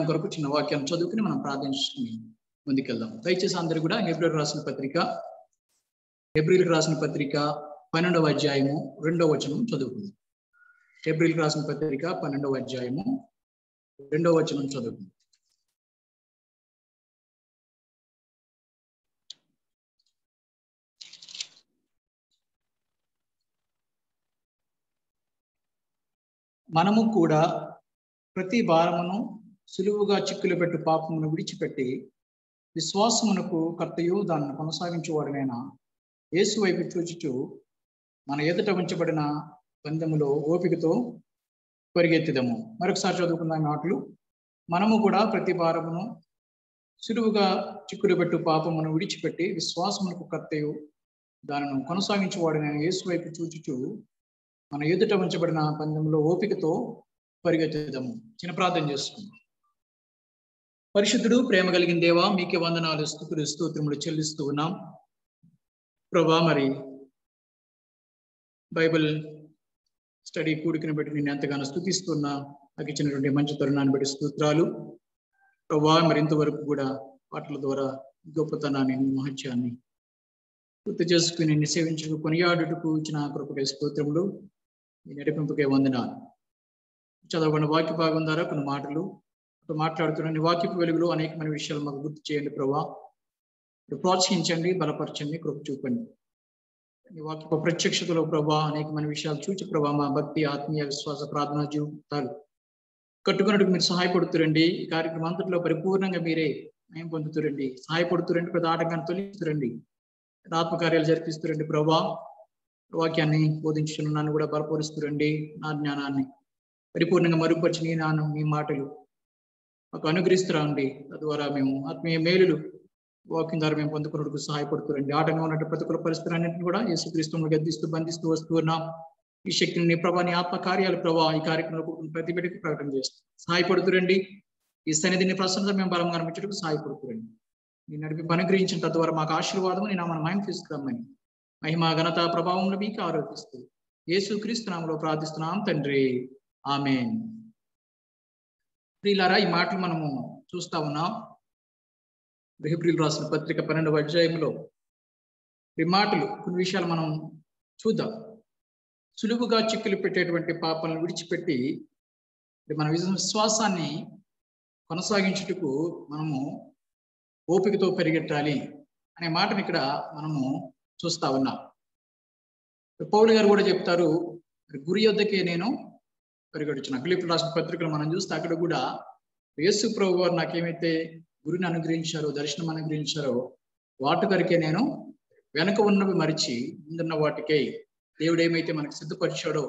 కొరకు చిన్న వాక్యం చదువుకుని మనం ప్రార్థించుకుని ముందుకెళ్దాం. దయచేసి అందరూ కూడా హెబ్రీయులకు రాసిన పత్రిక 12వ అధ్యాయము 2వ వచనం చదువుకుందాం. హెబ్రీయులకు రాసిన పత్రిక 12వ అధ్యాయము 2వ వచనం చదువుకుందాం. మనము కూడా ప్రతి భారమును సులువుగా చిక్కులు పెట్టు పాపమును విడిచిపెట్టి విశ్వాసమునకు కర్తయు దాన్ని కొనసాగించేవాడైన యేసు వైపు చూచుచు మన ఎదుట ఉంచబడిన పందెములో ఓపికతో పరిగెత్తిదము. మరొకసారి చదువుకుందాం మాటలు. మనము కూడా ప్రతి భారమును సులువుగా చిక్కులు పెట్టు పాపమును విడిచిపెట్టి విశ్వాసమునకు కర్తయు దానిని కొనసాగించేవాడైన యేసు వైపు చూచుచు మన ఎదుట ఉంచబడిన పందెంలో ఓపికతో పరిగెత్తుదాము. చిన్న ప్రార్థన చేసుకుందాం. పరిశుద్ధుడు, ప్రేమ కలిగిన దేవా, మీకే వందనాలు, స్తుతులు, స్తోత్రములు చెల్లిస్తూ ఉన్నాం ప్రభా. మరి బైబిల్ స్టడీ కూడికను బట్టి నేను ఎంతగానో స్తుతిస్తున్నా. నాకు ఇచ్చినటువంటి మంచి తరుణాన్ని బట్టి స్తోత్రాలు ప్రభా. మరి ఇంతవరకు కూడా పాటల ద్వారా గొప్పతనాన్ని, మహత్యాన్ని గుర్తు చేసుకుని నిన్ను సేవించుకు కొనియాడుటకు ఇచ్చిన కృపకే స్తోత్రములు, ఈ నడిపింపుకే వందనాలు. చదవబడిన వాక్య భాగం ద్వారా కొన్ని మాటలు మాట్లాడుతున్నాను. వాక్యపు వెలుగులో అనేకమైన విషయాలు మాకు గుర్తు చేయండి ప్రభా. ప్రోత్సహించండి, బలపరచండి, కృప చూపండి. ఈ వాక్యపు ప్రత్యక్షతలో ప్రభా అనేకమైన విషయాలు చూచి ప్రభా మా భక్తి, ఆత్మీయ, విశ్వాస, ప్రార్థనా జీవితాలు కట్టుకున్నట్టుకు మీరు సహాయపడుతురండి. ఈ కార్యక్రమం అంతట్లో పరిపూర్ణంగా మీరే మేము పొందుతురండి, సహాయపడుతురండి. ప్రతి ఆటంకాన్ని తొలగిస్తురండి, ఆత్మకార్యాలు జరిపిస్తురండి ప్రభా. వాక్యాన్ని బోధించుకున్నాను కూడా బలపరుస్తురండి. నా జ్ఞానాన్ని పరిపూర్ణంగా మరుగుపరిచి మీ మాటలు మాకు అనుగ్రహిస్తురండి. తద్వారా మేము ఆత్మీయ మేలులు వాక్యం ద్వారా మేము పొందుకున్నట్టుకు సహాయపడుతురండి. ఆటంగా ఉన్నట్టు ప్రతికూల పరిస్థితులన్నింటినీ కూడా యేసుక్రీస్తును గద్దిస్తూ బంధిస్తూ వస్తూ ఉన్నాం. ఈ శక్తిని ప్రభా, నీ ఆత్మ కార్యాలు ప్రభా ఈ కార్యక్రమంలో ప్రతి బిడ్డకి ప్రకటన చేస్తూ సహాయపడుతురండి. ఈ సన్నిధిని ప్రశంస మేము బలంగా అనిపించడానికి సహాయపడుతురండి. నీ నడిపి అనుగ్రహించిన తద్వారా మాకు ఆశీర్వాదం నీ నామన మహిమ తీసుకురమ్మని మహిమ, ఘనత, ప్రభావంలో మీకు ఆరోపిస్తూ యేసుక్రీస్తు నామములో ప్రార్థిస్తున్నాం తండ్రి, ఆమేన్. ప్రియులారా, ఈ మాటలు మనము చూస్తా ఉన్నాం. హెబ్రీయులకు రాసిన పత్రిక 12వ అధ్యాయంలో ఈ మాటలు కొన్ని విషయాలు మనం చూద్దాం. సులువుగా చిక్కులు పెట్టేటువంటి పాపాలను విడిచిపెట్టి మన విశ్వాసాన్ని కొనసాగించుటకు మనము ఓపికతో పరిగెట్టాలి అనే మాటను ఇక్కడ మనము చూస్తా ఉన్నాం. పౌలు గారు కూడా చెప్తారు, గురి యొద్దకే నేను పరిగెడుచున్నా. ఫిలిప్పీయులకు రాసిన పత్రికలు మనం చూస్తే అక్కడ కూడా యేసు ప్రభు వారు నాకేమైతే గురిని అనుగ్రహించారో, దర్శనం అనుగ్రహించారో వాటి కొరకే నేను వెనక ఉన్నవి మరిచి ముందున్న వాటికే దేవుడు ఏమైతే మనకు సిద్ధపరిచాడో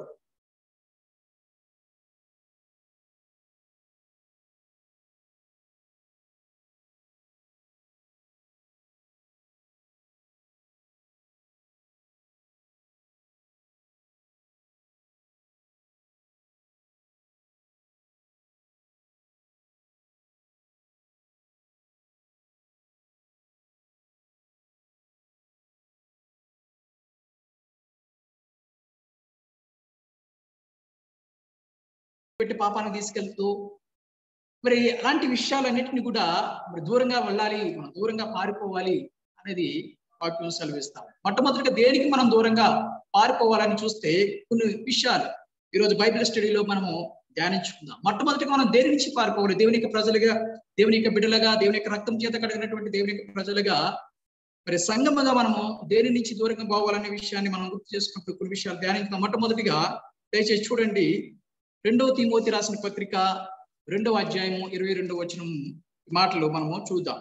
పెట్టి పాపాన్ని తీసుకెళ్తూ మరి అలాంటి విషయాలన్నిటిని కూడా మరి దూరంగా వెళ్ళాలి, మనం దూరంగా పారిపోవాలి అనేది వాక్యం సెలవిస్తాం. మొట్టమొదటిగా దేనికి మనం దూరంగా పారిపోవాలని చూస్తే కొన్ని విషయాలు ఈరోజు బైబిల్ స్టడీలో మనము ధ్యానించుకుందాం. మొట్టమొదటిగా మనం దేని నుంచి పారిపోవాలి? దేవుని యొక్క ప్రజలుగా, దేవుని యొక్క బిడ్డలుగా, దేవుని యొక్క రక్తం చేత కడిగినటువంటి దేవుని యొక్క ప్రజలుగా, మరి సంఘముగా మనము దేని నుంచి దూరంగా పోవాలనే విషయాన్ని మనం గుర్తు చేసుకుంటూ కొన్ని విషయాలు ధ్యానించుకుందాం. మొట్టమొదటిగా దయచేసి చూడండి, 2వ తిమోతి రాసిన పత్రిక 2వ అధ్యాయము 22వ వచనం మాటలు మనము చూద్దాం.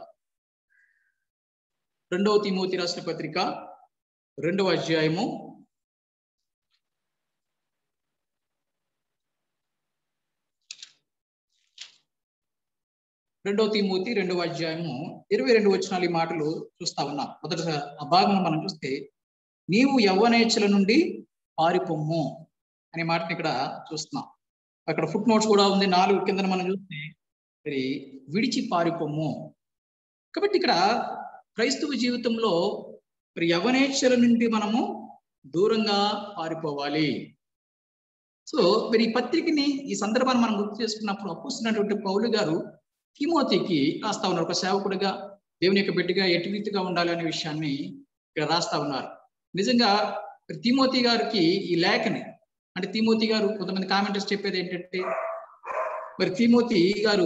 2వ తిమోతి రాసిన పత్రిక 2వ అధ్యాయము 22వ వచనాలు ఈ మాటలు చూస్తా ఉన్నాం. మొదట ఆ భాగం మనం చూస్తే, నీవు యవ్వనేచ్ఛల నుండి పారిపోమ్ము అనే మాటని ఇక్కడ చూస్తున్నాం. అక్కడ ఫుట్ నోట్స్ కూడా ఉంది 4 కింద మనం చూస్తే మరి విడిచి పారిపోమ్ము. కాబట్టి ఇక్కడ క్రైస్తవ జీవితంలో మరి యవ్వనేచ్ఛల నుండి మనము దూరంగా పారిపోవాలి. సో మరి ఈ పత్రికని, ఈ సందర్భాన్ని మనం గుర్తు చేసుకున్నప్పుడు అపోస్తున్నటువంటి పౌలు గారు తిమోతికి రాస్తా ఉన్నారు. ఒక సేవకుడిగా, దేవుని యొక్క బిడ్డగా ఎటు రీతిగా ఉండాలి అనే విషయాన్ని ఇక్కడ రాస్తా ఉన్నారు. నిజంగా తిమోతి గారికి ఈ లేఖని, అంటే తిమోతి గారు, కొంతమంది కామెంటర్స్ చెప్పేది ఏంటంటే, మరి తిమోతి గారు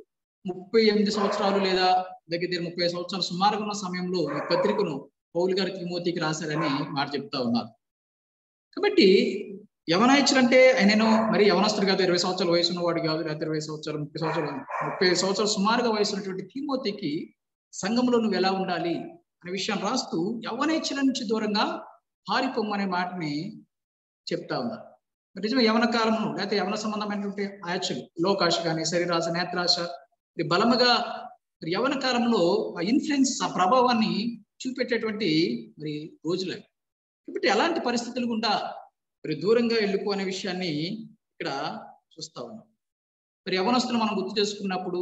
38 సంవత్సరాలు లేదా దగ్గర 30 సంవత్సరాలు సుమారుగా ఉన్న సమయంలో ఈ పత్రికను పౌలు గారు తిమోతికి రాశారని మాట చెప్తా ఉన్నారు. కాబట్టి యవనాయచులు అంటే ఆయనను మరి యవనస్తుడు కాదు, 20 సంవత్సరాల వయసు ఉన్నవాడు కాదు, లేకపోతే 20 సంవత్సరాలు 30 సంవత్సరాలు సుమారుగా వయసు ఉన్నటువంటి తిమోతికి సంఘంలో నువ్వు ఎలా ఉండాలి అనే విషయాన్ని రాస్తూ యవనేచ్ఛల నుంచి దూరంగా పారిపోమ్మనే మాటని చెప్తా ఉన్నారు. నిజమే, యవన కాలంలో లేకపోతే యవన సంబంధమైనటువంటి ఆశలు, లోకాశ కానీ, శరీరాశ, నేత్రాశ, బలముగా యవన కాలంలో ఆ ఇన్ఫ్లుయెన్స్, ఆ ప్రభావాన్ని చూపెట్టేటువంటి మరి రోజులే. కాబట్టి ఎలాంటి పరిస్థితులు గుండా మరి దూరంగా వెళ్ళిపో అనే విషయాన్ని ఇక్కడ చూస్తా ఉన్నాం. మరి యవనస్తులు మనం గుర్తు చేసుకున్నప్పుడు,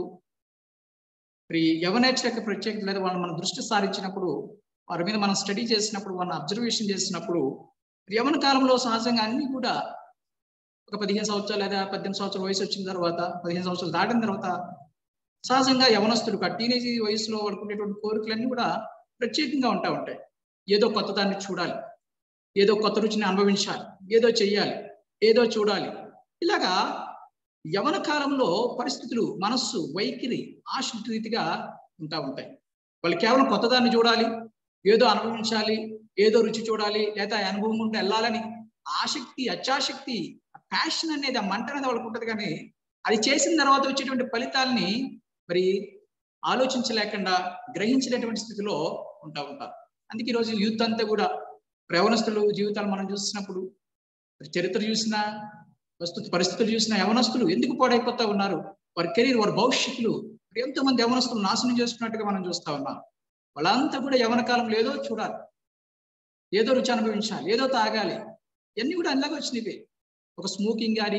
మరి యవనేచ్ఛ యొక్క ప్రత్యేకత లేదా వాళ్ళు మనం దృష్టి సారించినప్పుడు, వారి మీద మనం స్టడీ చేసినప్పుడు, వాళ్ళని అబ్జర్వేషన్ చేసినప్పుడు, యవన కాలంలో సహజంగా అన్ని కూడా ఒక 15 సంవత్సరాలు లేదా 18 సంవత్సరాల వయసు వచ్చిన తర్వాత, 15 సంవత్సరాలు దాటిన తర్వాత సహజంగా యవనస్తులు టీనేజ్ వయసులో వాడుకునేటువంటి కోరికలన్నీ కూడా ప్రత్యేకంగా ఉంటాయి. ఏదో కొత్త దాన్ని చూడాలి, ఏదో కొత్త రుచిని అనుభవించాలి, ఏదో చెయ్యాలి, ఏదో చూడాలి. ఇలాగా యవన కాలంలో పరిస్థితులు, మనస్సు, వైఖరి, ఆశల రీతిగా ఉంటాయి. వాళ్ళు కేవలం కొత్త దాన్ని చూడాలి, ఏదో అనుభవించాలి, ఏదో రుచి చూడాలి, లేదా అనుభవం ఉంటే వెళ్ళాలని ఆసక్తి, అత్యాసక్తి, ప్యాషన్ అనేది, ఆ మంట అనేది వాళ్ళకు ఉంటుంది. కానీ అది చేసిన తర్వాత వచ్చేటువంటి ఫలితాలని మరి ఆలోచించలేకుండా, గ్రహించినటువంటి స్థితిలో ఉంటారు. అందుకే ఈరోజు యూత్ అంతా కూడా, యవనస్తులు జీవితాలు మనం చూసినప్పుడు, చరిత్ర చూసినా, పరిస్థితులు చూసినా, యవనస్తులు ఎందుకు పాడైపోతా ఉన్నారు, వారి కెరీర్, వారి భవిష్యత్తులు, ఎంతో మంది యవనస్తులు నాశనం చేసుకున్నట్టుగా మనం చూస్తా ఉన్నాం. వాళ్ళంతా కూడా యవన కాలంలో ఏదో చూడాలి, ఏదో రుచి అనుభవించాలి, ఏదో తాగాలి, ఇవన్నీ కూడా అందులాగా వచ్చినవి. ఒక స్మోకింగ్ కానీ,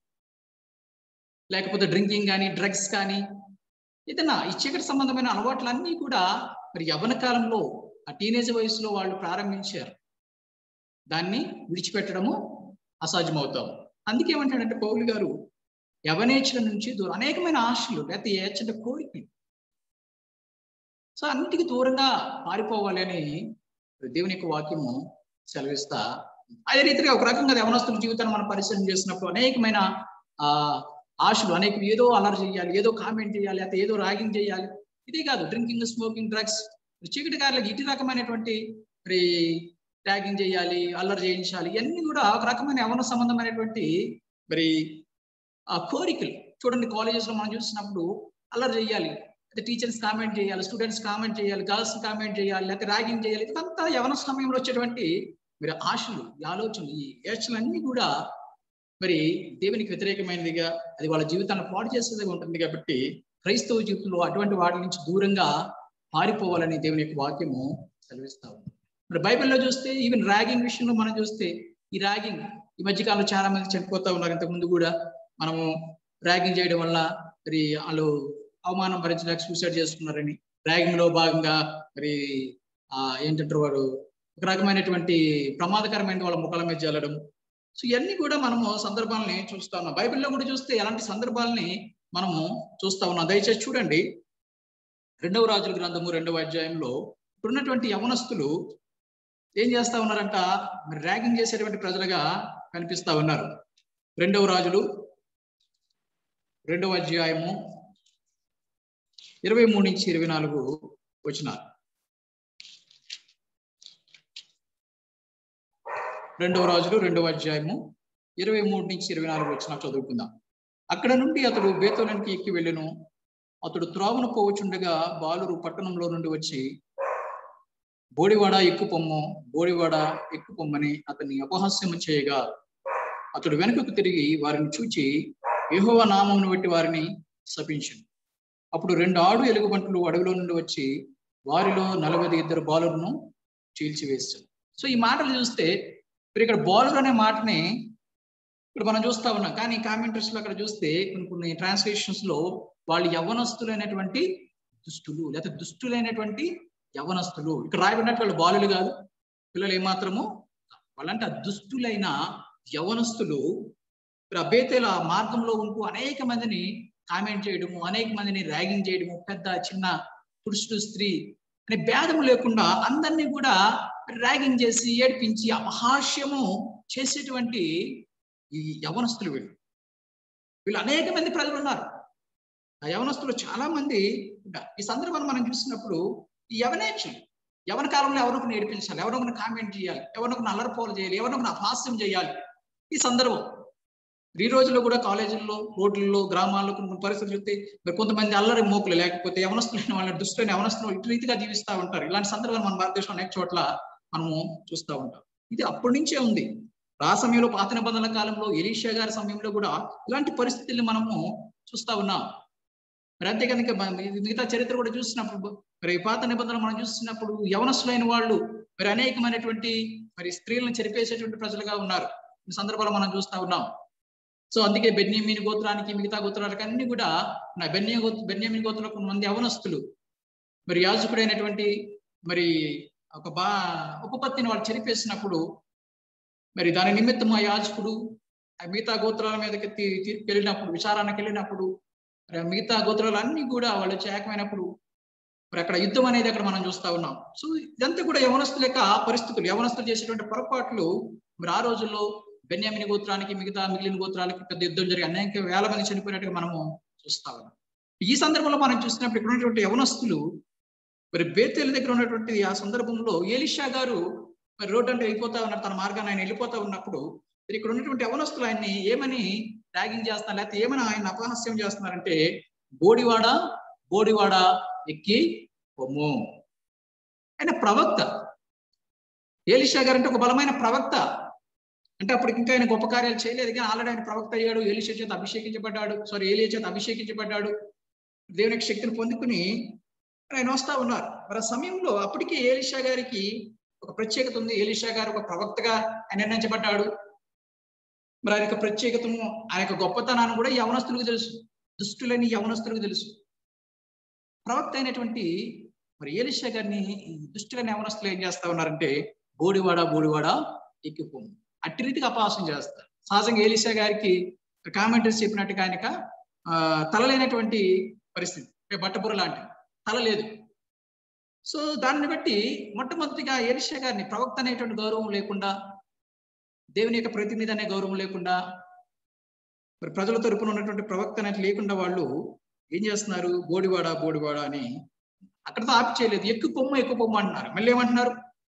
లేకపోతే డ్రింకింగ్ కానీ, డ్రగ్స్ కానీ, ఏదైనా ఈ చీకటి సంబంధమైన అలవాట్లన్నీ కూడా మరి యవ్వన కాలంలో, ఆ టీనేజ్ వయసులో వాళ్ళు ప్రారంభించారు. దాన్ని విడిచిపెట్టడము అసాధ్యమవుతాం. అందుకే ఏమంటాడంటే పౌలు గారు, యవనేచ్ఛల నుంచి దూరం, అనేకమైన ఆశలు లేకపోతే ఏచ్చట కోరికలు, సో అన్నిటికీ దూరంగా పారిపోవాలి అని దేవుని యొక్క వాక్యము సెలవిస్తా. అదే రీతిగా ఒక రకంగా యవనస్తుల జీవితాన్ని మనం పరిశీలన చేసినప్పుడు అనేకమైన ఆశలు, అనేక ఏదో అలర్ చేయాలి, ఏదో కామెంట్ చేయాలి, లేకపోతే ఏదో ర్యాగింగ్ చేయాలి. ఇదే కాదు, డ్రింకింగ్, స్మోకింగ్, డ్రగ్స్, చీకటి కార్లకు ఇటు రకమైనటువంటి మరి ట్యాగింగ్ చేయాలి, అల్లరి చేయించాలి, ఇవన్నీ కూడా ఒక రకమైన యవన సంబంధమైనటువంటి మరి ఆ కోరికలు. చూడండి, కాలేజెస్ లో మనం చూసినప్పుడు అల్లరి చేయాలి, అయితే టీచర్స్ కామెంట్ చేయాలి, స్టూడెంట్స్ కామెంట్ చేయాలి, గర్ల్స్ కామెంట్ చేయాలి, లేకపోతే ర్యాగింగ్ చేయాలి. ఇదంతా యవన సమయంలో వచ్చేటువంటి మరి ఆశలు, ఈ ఆలోచనలు, ఈ ఏడ్చలన్నీ కూడా మరి దేవునికి వ్యతిరేకమైనదిగా, అది వాళ్ళ జీవితాన్ని పాడు చేసేదిగా ఉంటుంది. కాబట్టి క్రైస్తవ జీవితంలో అటువంటి వాటి నుంచి దూరంగా పారిపోవాలని దేవుని యొక్క వాక్యము సెలవిస్తా ఉంది. మరి బైబిల్లో చూస్తే ఈవెన్ ర్యాగింగ్ విషయంలో మనం చూస్తే, ఈ ర్యాగింగ్ ఈ మధ్యకాలంలో చాలా మంది చనిపోతా ఉన్నారు. ఇంతకుముందు కూడా మనము ర్యాగింగ్ చేయడం వల్ల మరి వాళ్ళు అవమానం భరించలేక సూసైడ్ చేసుకున్నారని, ర్యాగింగ్ లో భాగంగా మరి ఏంటంటారు, వాడు ఒక రకమైనటువంటి ప్రమాదకరమైన వాళ్ళ ముఖాల మీద జల్లడం. సో ఇవన్నీ కూడా మనము సందర్భాలని చూస్తా ఉన్నాం. బైబిల్లో కూడా చూస్తే ఎలాంటి సందర్భాలని మనము చూస్తా ఉన్నాం. దయచేసి చూడండి, 2వ రాజుల గ్రంథము 2వ అధ్యాయంలో ఇప్పుడున్నటువంటి యవనస్తులు ఏం చేస్తా ఉన్నారంట, మరి ర్యాగింగ్ చేసేటువంటి ప్రజలుగా కనిపిస్తా ఉన్నారు. 2వ రాజులు 2వ అధ్యాయము 23 నుంచి 24 వచనాలు. 2వ రాజులు 2వ అధ్యాయము 23 నుంచి 24 వచనాలు చదువుకుందాం. అక్కడ నుండి అతడు బేతోనికి ఎక్కి వెళ్ళెను. అతడు త్రోవను పోవచుండగా బాలురు పట్టణంలో నుండి వచ్చి, బోడివాడ ఎక్కుపొమ్ము, బోడివాడ ఎక్కుపొమ్మని అతన్ని అపహాస్యము చేయగా, అతడు వెనుకకు తిరిగి వారిని చూచి యెహోవా నామమును బట్టి వారిని శపించెను. అప్పుడు 2 ఆడు ఎలుగుబంట్లు అడవిలో నుండి వచ్చి వారిలో 42 బాలులను చీల్చివేశారు. సో ఈ మాటలు చూస్తే మీరు ఇక్కడ బాలురు అనే మాటని ఇక్కడ మనం చూస్తా ఉన్నాం. కానీ కామెంటరీస్ లో అక్కడ చూస్తే కొన్ని ట్రాన్స్లేషన్స్ లో వాళ్ళు యవ్వనస్తులైనటువంటి దుష్టులు, లేకపోతే దుష్టులైనటువంటి యవ్వనస్తులు, ఇక్కడ రాయబడినట్టు వాళ్ళు బాలులు కాదు, పిల్లలు ఏమాత్రము. వాళ్ళంటే దుష్టులైన యవ్వనస్తులు బేతేల మార్గంలో ఉంటూ అనేక మందిని కామెంట్ చేయడము, అనేక మందిని ర్యాగింగ్ చేయడము, పెద్ద చిన్న, పురుషుడు స్త్రీ అనే భేదము లేకుండా అందరినీ కూడా ర్యాగింగ్ చేసి ఏడిపించి అపహాస్యము చేసేటువంటి ఈ యవనస్తులు వీళ్ళు అనేక మంది ప్రజలు ఉన్నారు. ఆ యవనస్తులు చాలా మంది ఉంటారు. ఈ సందర్భాన్ని మనం చూసినప్పుడు ఈ యవనేచ్చులు యవన కాలంలో ఎవరినొకరిని ఏడిపించాలి, ఎవరినొకరిని కామెంట్ చేయాలి, ఎవరినొకరిని అల్లరిపోలు చేయాలి, ఎవరినొకరిని అపహాస్యం చేయాలి. ఈ సందర్భం ఈ రోజుల్లో కూడా కాలేజీల్లో, రోడ్లలో, గ్రామాల్లో కొన్ని పరిస్థితులు చూస్తే మరి కొంతమంది అల్లరి మోకులు లేకపోతే యవనస్తులైన వాళ్ళని దుస్తులైన యవనస్తులు ఇటు రీతిగా జీవిస్తూ ఉంటారు. ఇలాంటి సందర్భాలు మన భారతదేశంలో అనేక చోట్ల మనము చూస్తూ ఉంటాం. ఇది అప్పటి నుంచే ఉంది. ఆ సమయంలో పాత నిబంధనల కాలంలో ఎలీషా గారి సమయంలో కూడా ఇలాంటి పరిస్థితుల్ని మనము చూస్తూ ఉన్నాం. మరి అంతే కనుక మిగతా చరిత్ర కూడా చూసినప్పుడు మరి పాత నిబంధనలు మనం చూసినప్పుడు యవనస్తులైన వాళ్ళు మరి అనేకమైనటువంటి మరి స్త్రీలను చెరిపేసేటువంటి ప్రజలుగా ఉన్నారు. ఈ సందర్భాలు మనం చూస్తూ ఉన్నాం. సో అందుకే బెన్యామీను గోత్రానికి మిగతా గోత్రాలకు అన్ని కూడా బెన్యామీను గోత్రంలో కొంతమంది యవనస్తులు మరి యాజకుడైనటువంటి మరి ఉపపత్తిని వాళ్ళు చెరిపేసినప్పుడు మరి దాని నిమిత్తం ఆ యాజకుడు మిగతా గోత్రాల మీదకి తీర్పు వెళ్ళినప్పుడు, విచారణకి వెళ్ళినప్పుడు మిగతా గోత్రాలన్నీ కూడా వాళ్ళు ఏకమైనప్పుడు మరి అక్కడ యుద్ధం అనేది అక్కడ మనం చూస్తా ఉన్నాం. సో ఇదంతా కూడా యవనస్తుల యొక్క పరిస్థితులు, యవనస్తులు చేసేటువంటి పొరపాట్లు. మరి ఆ రోజుల్లో బెన్యామీను గోత్రానికి మిగిలిన గోత్రాలకి పెద్ద యుద్ధం జరిగి అనేక వేల మంది చనిపోయినట్టుగా మనము చూస్తా ఉన్నాం. ఈ సందర్భంలో మనం చూసినప్పుడు ఇక్కడ ఉన్నటువంటి యవనస్తులు మరి బేతేలు దగ్గర ఉన్నటువంటి ఆ సందర్భంలో ఎలీషా గారు మరి రోడ్డు అంటే వెళ్ళిపోతా ఉన్నారు, తన మార్గాన్ని ఆయన వెళ్ళిపోతా ఉన్నప్పుడు ఇక్కడ ఉన్నటువంటి యవనస్తులు ఆయన్ని ఏమని ర్యాగింగ్ చేస్తున్నారు, లేకపోతే ఏమని ఆయన అపహాస్యం చేస్తున్నారంటే బోడివాడ బోడివాడ ఎక్కి పొమ్ము. ఆయన ప్రవక్త. ఎలీషా గారు అంటే ఒక బలమైన ప్రవక్త. అంటే అప్పుడు ఇంకా ఆయన గొప్ప కార్యాలు చేయలేదు, కానీ ఆల్రెడీ ఆయన ప్రవక్త అయ్యాడు, ఏలియా చేత అభిషేకించబడ్డాడు. దేవుని శక్తిని పొందుకుని ఆయన వస్తా ఉన్నారు. మరి ఆ సమయంలో అప్పటికే ఎలీషా గారికి ఒక ప్రత్యేకత ఉంది. ఎలీషా గారు ఒక ప్రవక్తగా ఆయన నిర్ణయించబడ్డాడు. మరి ఆయన యొక్క ప్రత్యేకతను, ఆయన యొక్క గొప్పతనాన్ని కూడా యవనస్తులకు తెలుసు, దుష్టులని యవనస్తులకు తెలుసు. ప్రవక్త అయినటువంటి మరి ఎలీషా గారిని దుష్టులని యవనస్తులు ఏం చేస్తా ఉన్నారంటే బోడివాడ బోడివాడ ఎక్కిపోము, అట్టి రీతిగా అపహాస్యం చేస్తారు. సహజంగా ఎలీషా గారికి కామెంటరీస్ చెప్పినట్టుగా ఆయనక తలలేనటువంటి పరిస్థితి, బట్టబుర్ర లాంటి తల లేదు. సో దాన్ని బట్టి మొట్టమొదటిగా ఎలీషా గారిని ప్రవక్త అనేటువంటి గౌరవం లేకుండా, దేవుని యొక్క ప్రతినిధి అనే గౌరవం లేకుండా, మరి ప్రజల తరపున ఉన్నటువంటి ప్రవక్త అనేది లేకుండా వాళ్ళు ఏం చేస్తున్నారు, బోడివాడ బోడివాడ అని అక్కడతో ఆపి చేయలేదు, ఎక్కు పొమ్మ అంటున్నారు. మళ్ళీ ఏమంటున్నారు,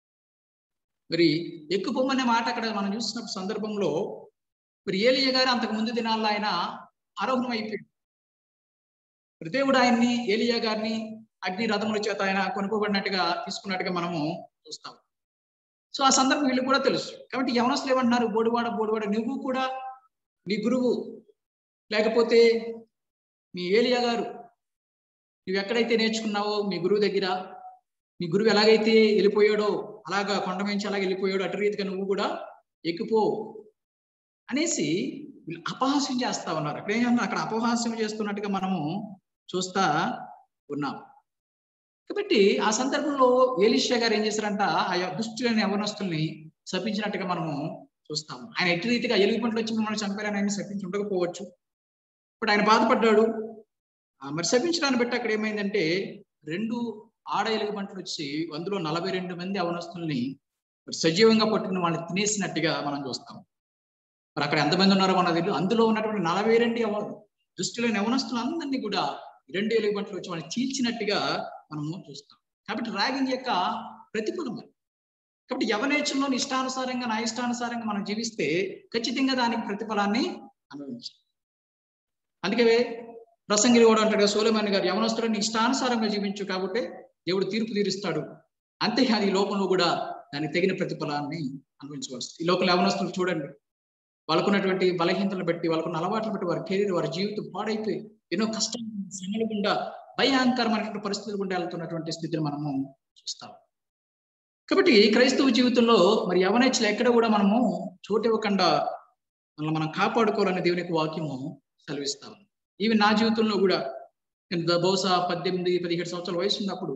మరి ఎక్కు పొమ్మ అనే మాట అక్కడ మనం చూసినప్పుడు సందర్భంలో మరి ఏలియా గారు అంతకు ముందు దినాల్లో ఆయన ఆరోహణం అయిపోయాడు. దేవుడు ఆయన్ని, ఏలియా గారిని అగ్ని రథముల చేత ఆయన కొనుక్కోబడినట్టుగా తీసుకున్నట్టుగా మనము చూస్తాం. సో ఆ సందర్భం వీళ్ళు కూడా తెలుసు. కాబట్టి యవనస్తులు ఏమంటున్నారు, బోడివాడ బోడివాడ నువ్వు కూడా నీ గురువు లేకపోతే మీ ఏలియా గారు నువ్వు ఎక్కడైతే నేర్చుకున్నావో మీ గురువు దగ్గర, మీ గురువు ఎలాగైతే వెళ్ళిపోయాడో అలాగా కొండ మించి అలాగ వెళ్ళిపోయాడో అటు రీతిగా నువ్వు కూడా ఎక్కిపో అనేసి వీళ్ళు అపహాస్యం చేస్తా ఉన్నారు. అక్కడ ఏమన్నా అక్కడ అపహాస్యం చేస్తున్నట్టుగా మనము చూస్తా ఉన్నాం. కాబట్టి ఆ సందర్భంలో ఎలీషా గారు ఏం చేశారంట, ఆ దుష్టులైన యవనస్తుల్ని శపించినట్టుగా మనము చూస్తాము. ఆయన ఎట్టి రీతిగా ఎలుగు పంటలు వచ్చి మిమ్మల్ని చంపారని ఆయన శపించి ఉండకపోవచ్చు, ఇప్పుడు ఆయన బాధపడ్డాడు. మరి శపించడాన్ని బట్టి అక్కడ ఏమైందంటే 2 ఆడ ఎలుగు పంటలు వచ్చి అందులో 42 మంది యవనస్తుల్ని సజీవంగా పట్టుకుని వాళ్ళని తినేసినట్టుగా మనం చూస్తాం. మరి అక్కడ ఎంతమంది ఉన్నారో మనకు తెలియదు. అందులో ఉన్నటువంటి 42 దుష్టులైన యవనస్తులు అందరినీ కూడా 2 ఎలుగు పంటలు వచ్చి వాళ్ళని చీల్చినట్టుగా మనము చూస్తాం. కాబట్టి ర్యాగింగ్ యొక్క ప్రతిఫలం. కాబట్టి యవనేచ్ఛలో ఇష్టానుసారంగా నా ఇష్టానుసారంగా మనం జీవిస్తే ఖచ్చితంగా దానికి ప్రతిఫలాన్ని అనుభవించాలి. అందుకే ప్రసంగిలో కూడా అంటాడు సొలొమోను గారు, యవనస్తులను ఇష్టానుసారంగా జీవించు కాబట్టి దేవుడు తీర్పు తీరుస్తాడు, అంతేకాదు ఈ లోకంలో కూడా దానికి తగిన ప్రతిఫలాన్ని అనుభవించవలసి. ఈ లోకంలో యవనస్తులు చూడండి, వాళ్ళకున్నటువంటి బలహీనతలు బట్టి, వాళ్ళకున్న అలవాట్లు బట్టి వారి కెరీర్, వారి జీవితం పాడైపోయి ఎన్నో కష్టాలు, శ్రమల గుండా, భయంకరమైనటువంటి పరిస్థితుల గుండా వెళ్తున్నటువంటి స్థితిని మనము చూస్తాం. కాబట్టి క్రైస్తవ జీవితంలో మరి యవనేచ్ఛలు ఎక్కడ కూడా మనము చోటు ఇవ్వకుండా మనం కాపాడుకోవాలని దేవుని యొక్క వాక్యము సెలవిస్తాం. ఇవి నా జీవితంలో కూడా నేను బహుశా 18-17 సంవత్సరాల వయసు ఉన్నప్పుడు,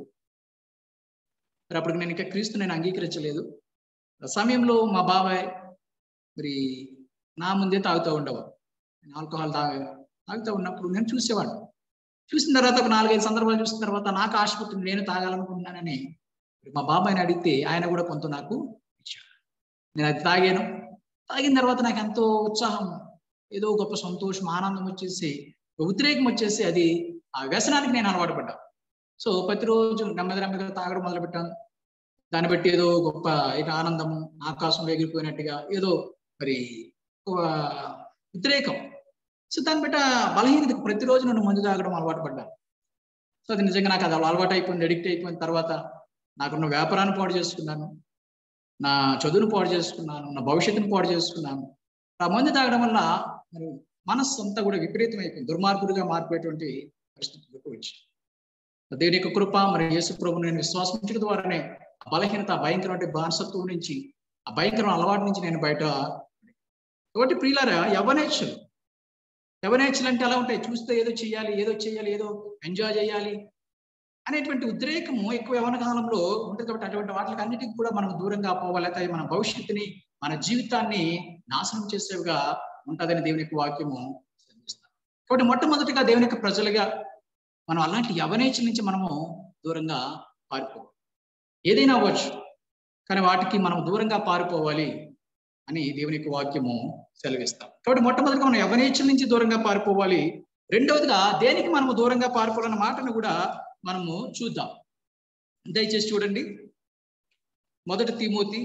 మరి అప్పటికి నేను ఇంకా క్రీస్తు నేను అంగీకరించలేదు. ఆ సమయంలో మా బాబాయ్ మరి నా ముందే తాగుతూ ఉండేవారు. నేను ఆల్కహాల్ తాగుతూ ఉన్నప్పుడు నేను చూసేవాడు. చూసిన తర్వాత ఒక 4-5 సందర్భాలు చూసిన తర్వాత నాకు ఆశ పుట్టింది, నేను తాగాలనుకుంటున్నానని మా బాబాయిని అడిగితే ఆయన కూడా కొంత నాకు ఇచ్చాడు. నేను అది తాగాను. తాగిన తర్వాత నాకు ఎంతో ఉత్సాహం, ఏదో గొప్ప సంతోషం, ఆనందం వచ్చేసి, ఉద్రేకం వచ్చేసి అది ఆ వ్యసనానికి నేను అలవాటు పడ్డాను. సో ప్రతిరోజు నెమ్మదిగా తాగడం మొదలుపెట్టాను. దాన్ని బట్టి ఏదో గొప్ప ఆనందము, ఆకాశంలో ఎగిరిపోయినట్టుగా ఏదో మరి ఉద్రేకం. సో దాన్ని బట్టి బలహీనత ప్రతిరోజు నన్ను మందు తాగడం అలవాటు పడ్డాను. సో అది నిజంగా నాకు అది అలవాటు అయిపోయింది, అడిక్ట్ అయిపోయిన తర్వాత నాకున్న వ్యాపారాన్ని పాడు చేసుకున్నాను, నా చదువును పాడు చేసుకున్నాను, నా భవిష్యత్తును పాడు చేసుకున్నాను. ఆ మందు తాగడం వల్ల మరి మనస్సు అంతా కూడా విపరీతం అయిపోయింది, దుర్మార్గుడిగా మారిపోయేటువంటి పరిస్థితులకు వచ్చాను. దేవుని యొక్క కృప మరి యేసు ప్రభువును నేను విశ్వాసించడం ద్వారానే ఆ బలహీనత, భయంకరమైన బానిసత్వం నుంచి, ఆ భయంకరమైన అలవాటు నుంచి నేను బయట. కాబట్టి ప్రియులారా, యవ్వనేచ్ఛలు అంటే అలా ఉంటాయి. చూస్తే ఏదో చేయాలి, ఏదో ఎంజాయ్ చేయాలి అనేటువంటి ఉద్రేకము ఎక్కువ యవ్వన కాలంలో ఉంటుంది. కాబట్టి అటువంటి వాటికి అన్నిటికీ కూడా మనం దూరంగా పోవాలి. అయితే మన భవిష్యత్తుని, మన జీవితాన్ని నాశనం చేసేవిగా ఉంటుందని దేవుని యొక్క వాక్యము శ్రమిస్తాం. కాబట్టి మొట్టమొదటిగా దేవుని యొక్క ప్రజలుగా మనం అలాంటి యవ్వనేచ్ఛల నుంచి మనము దూరంగా పారిపోవాలి. ఏదైనా అవ్వచ్చు, కానీ వాటికి మనం దూరంగా పారిపోవాలి అని దేవుని యొక్క వాక్యము సెలవిస్తాం. కాబట్టి మొట్టమొదటిగా మనం యవ్వనేచ్ఛల నుంచి దూరంగా పారిపోవాలి. రెండవదిగా దేనికి మనము దూరంగా పారిపోవాలన్న మాటను కూడా మనము చూద్దాం. దయచేసి చూడండి, 1 తిమోతి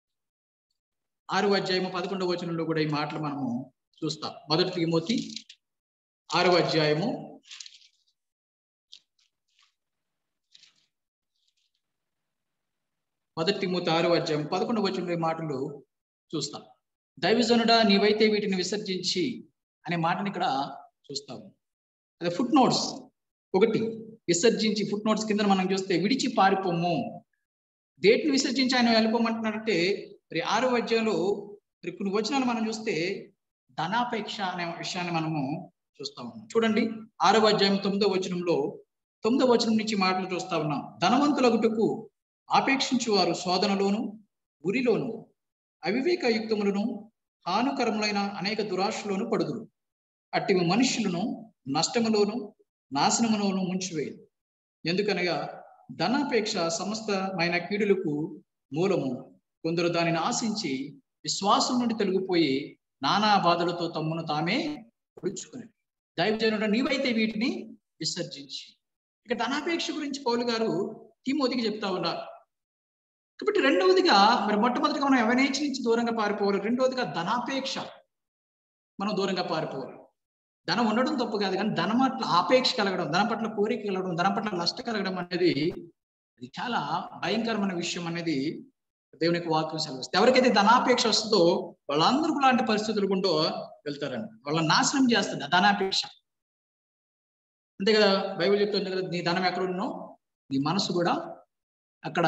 6వ అధ్యాయము 11వ వచనంలో కూడా ఈ మాటలు మనము చూస్తాం. 1 తిమోతి 6వ అధ్యాయము 11వ వచనంలో ఈ మాటలు చూస్తాం. దైవజనుడా, నీవైతే వీటిని విసర్జించి అనే మాటని ఇక్కడ చూస్తాము. అదే ఫుట్ నోట్స్ 1 విసర్జించి, ఫుట్ నోట్స్ కింద మనం చూస్తే విడిచి పారిపోము. దేటిని విసర్జించి ఆయన వెళ్ళిపోమంటున్నారంటే మరి 6వ అధ్యాయంలో మరి కొన్ని వచనాలు మనం చూస్తే ధనాపేక్ష అనే విషయాన్ని మనము చూస్తాము. చూడండి, 6వ అధ్యాయం 9వ వచనంలో 9వ వచనం నుంచి మాటలు చూస్తా ఉన్నాం. ధనవంతులగుటకు ఆపేక్షించు వారు శోధనలోను, ఉరిలోను, అవివేకయుక్తములను, హానుకరములైన అనేక దురాశలోను పడుదురు. అట్టి మనుషులను నష్టములోను, నాశనములోను ముంచివేయదు. ఎందుకనగా ధనాపేక్ష సమస్తమైన కీడులకు మూలము. కొందరు దానిని ఆశించి విశ్వాసం నుండి తొలగిపోయి నానా బాధలతో తమ్మును తామే పొడుచుకుని. దైవజనుడు, నీవైతే వీటిని విసర్జించి. ఇక ధనాపేక్ష గురించి పౌలు గారు తిమోతికి చెప్తా ఉన్నారు. కాబట్టి రెండవదిగా మరి మొట్టమొదటిగా మనం యవ్వనేచ్ఛ నుంచి దూరంగా పారిపోవాలి. రెండవదిగా ధనాపేక్ష మనం దూరంగా పారిపోవాలి. ధనం ఉండడం తప్పు కాదు, కానీ ధనం పట్ల ఆపేక్ష కలగడం, ధనం పట్ల కోరిక కలగడం, ధనం పట్ల నష్ట కలగడం అనేది అది చాలా భయంకరమైన విషయం అనేది దేవుని యొక్క వాక్యం సెలవిస్తుంది. ఎవరికైతే ధనాపేక్ష వస్తుందో వాళ్ళందరూ లాంటి పరిస్థితులు గుండా వెళ్తారండి. వాళ్ళని నాశనం చేస్తుంది ఆ ధనాపేక్ష. అంతే కదా, బైబిల్ చెప్తుంది కదా, నీ ధనం ఎక్కడ ఉన్నో నీ మనసు కూడా అక్కడ.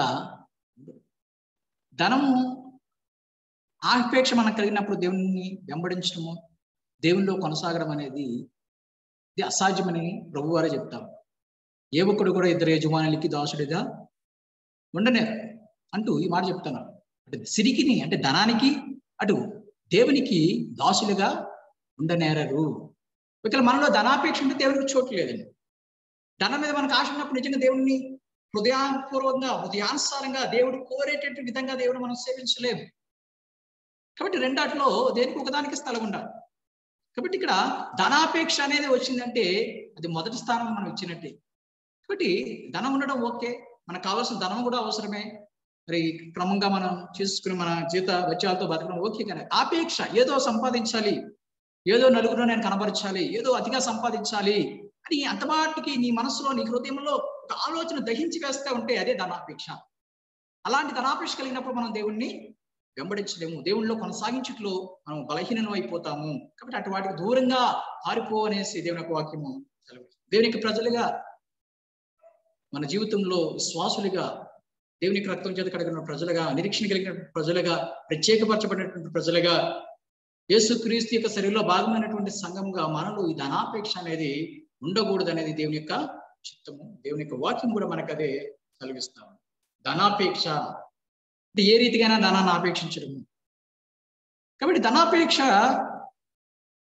ధనము ఆపేక్ష మనకు కలిగినప్పుడు దేవుని వెంబడించడము, దేవునిలో కొనసాగడం అనేది ఇది అసాధ్యమని ప్రభువారే చెప్తారు. ఏ ఒక్కడు కూడా ఇద్దరు యజమానులకి దాసుడిగా ఉండనేరు అంటూ ఈ మాట చెప్తాను. అంటే సిరికిని అంటే ధనానికి, అటు దేవునికి దాసులుగా ఉండనేరరు. ఒకవేళ మనలో ధనాపేక్ష ఉంటే దేవునికి చోటు లేదండి. ధనం మీద మనకు ఆశ ఉన్నప్పుడు నిజంగా దేవుడిని హృదయపూర్వకంగా, హృదయానుసారంగా దేవుడు కోరేటట్టు విధంగా దేవుడు మనం సేవించలేము. కాబట్టి రెండాట్లో దేనికి ఒకదానికి స్థలం ఉండాలి. కాబట్టి ఇక్కడ ధనాపేక్ష అనేది వచ్చిందంటే అది మొదటి స్థానం మనం ఇచ్చినట్టే. కాబట్టి ధనం ఉండడం ఓకే, మనకు కావాల్సిన ధనం కూడా అవసరమే. మరి క్రమంగా మనం చేసుకుని మన జీత వెచ్చాలతో బతకడం ఓకే, కానీ ఆపేక్ష ఏదో సంపాదించాలి, ఏదో నలుగురిలో నేను కనబరచాలి, ఏదో అతిగా సంపాదించాలి అని అంతమాటికి నీ మనసులో, నీ హృదయంలో ఒక ఆలోచన దహించి వేస్తూ ఉంటే అదే ధనాపేక్ష. అలాంటి ధనాపేక్ష కలిగినప్పుడు మనం దేవుణ్ణి వెంబడించలేము, దేవునిలో కొనసాగించుట్లో మనం బలహీనం అయిపోతాము. కాబట్టి అటు వాటికి దూరంగా పారిపోవనేసి దేవుని యొక్క వాక్యము సెలవు. దేవుని యొక్క ప్రజలుగా మన జీవితంలో విశ్వాసులుగా, దేవుని యొక్క రక్తం చేత కడిగిన ప్రజలుగా, నిరీక్షణ కలిగిన ప్రజలుగా, ప్రత్యేకపరచబడినటువంటి ప్రజలుగా, యేసుక్రీస్తు యొక్క శరీరంలో భాగమైనటువంటి సంఘంగా మనలో ఈ ధనాపేక్ష అనేది ఉండకూడదు అనేది దేవుని యొక్క చిత్తము. దేవుని యొక్క వాక్యం కూడా మనకు అదే కలిగిస్తాము. ధనాపేక్ష అంటే ఏ రీతికైనా ధనాన్ని ఆపేక్షించడము. కాబట్టి ధనాపేక్ష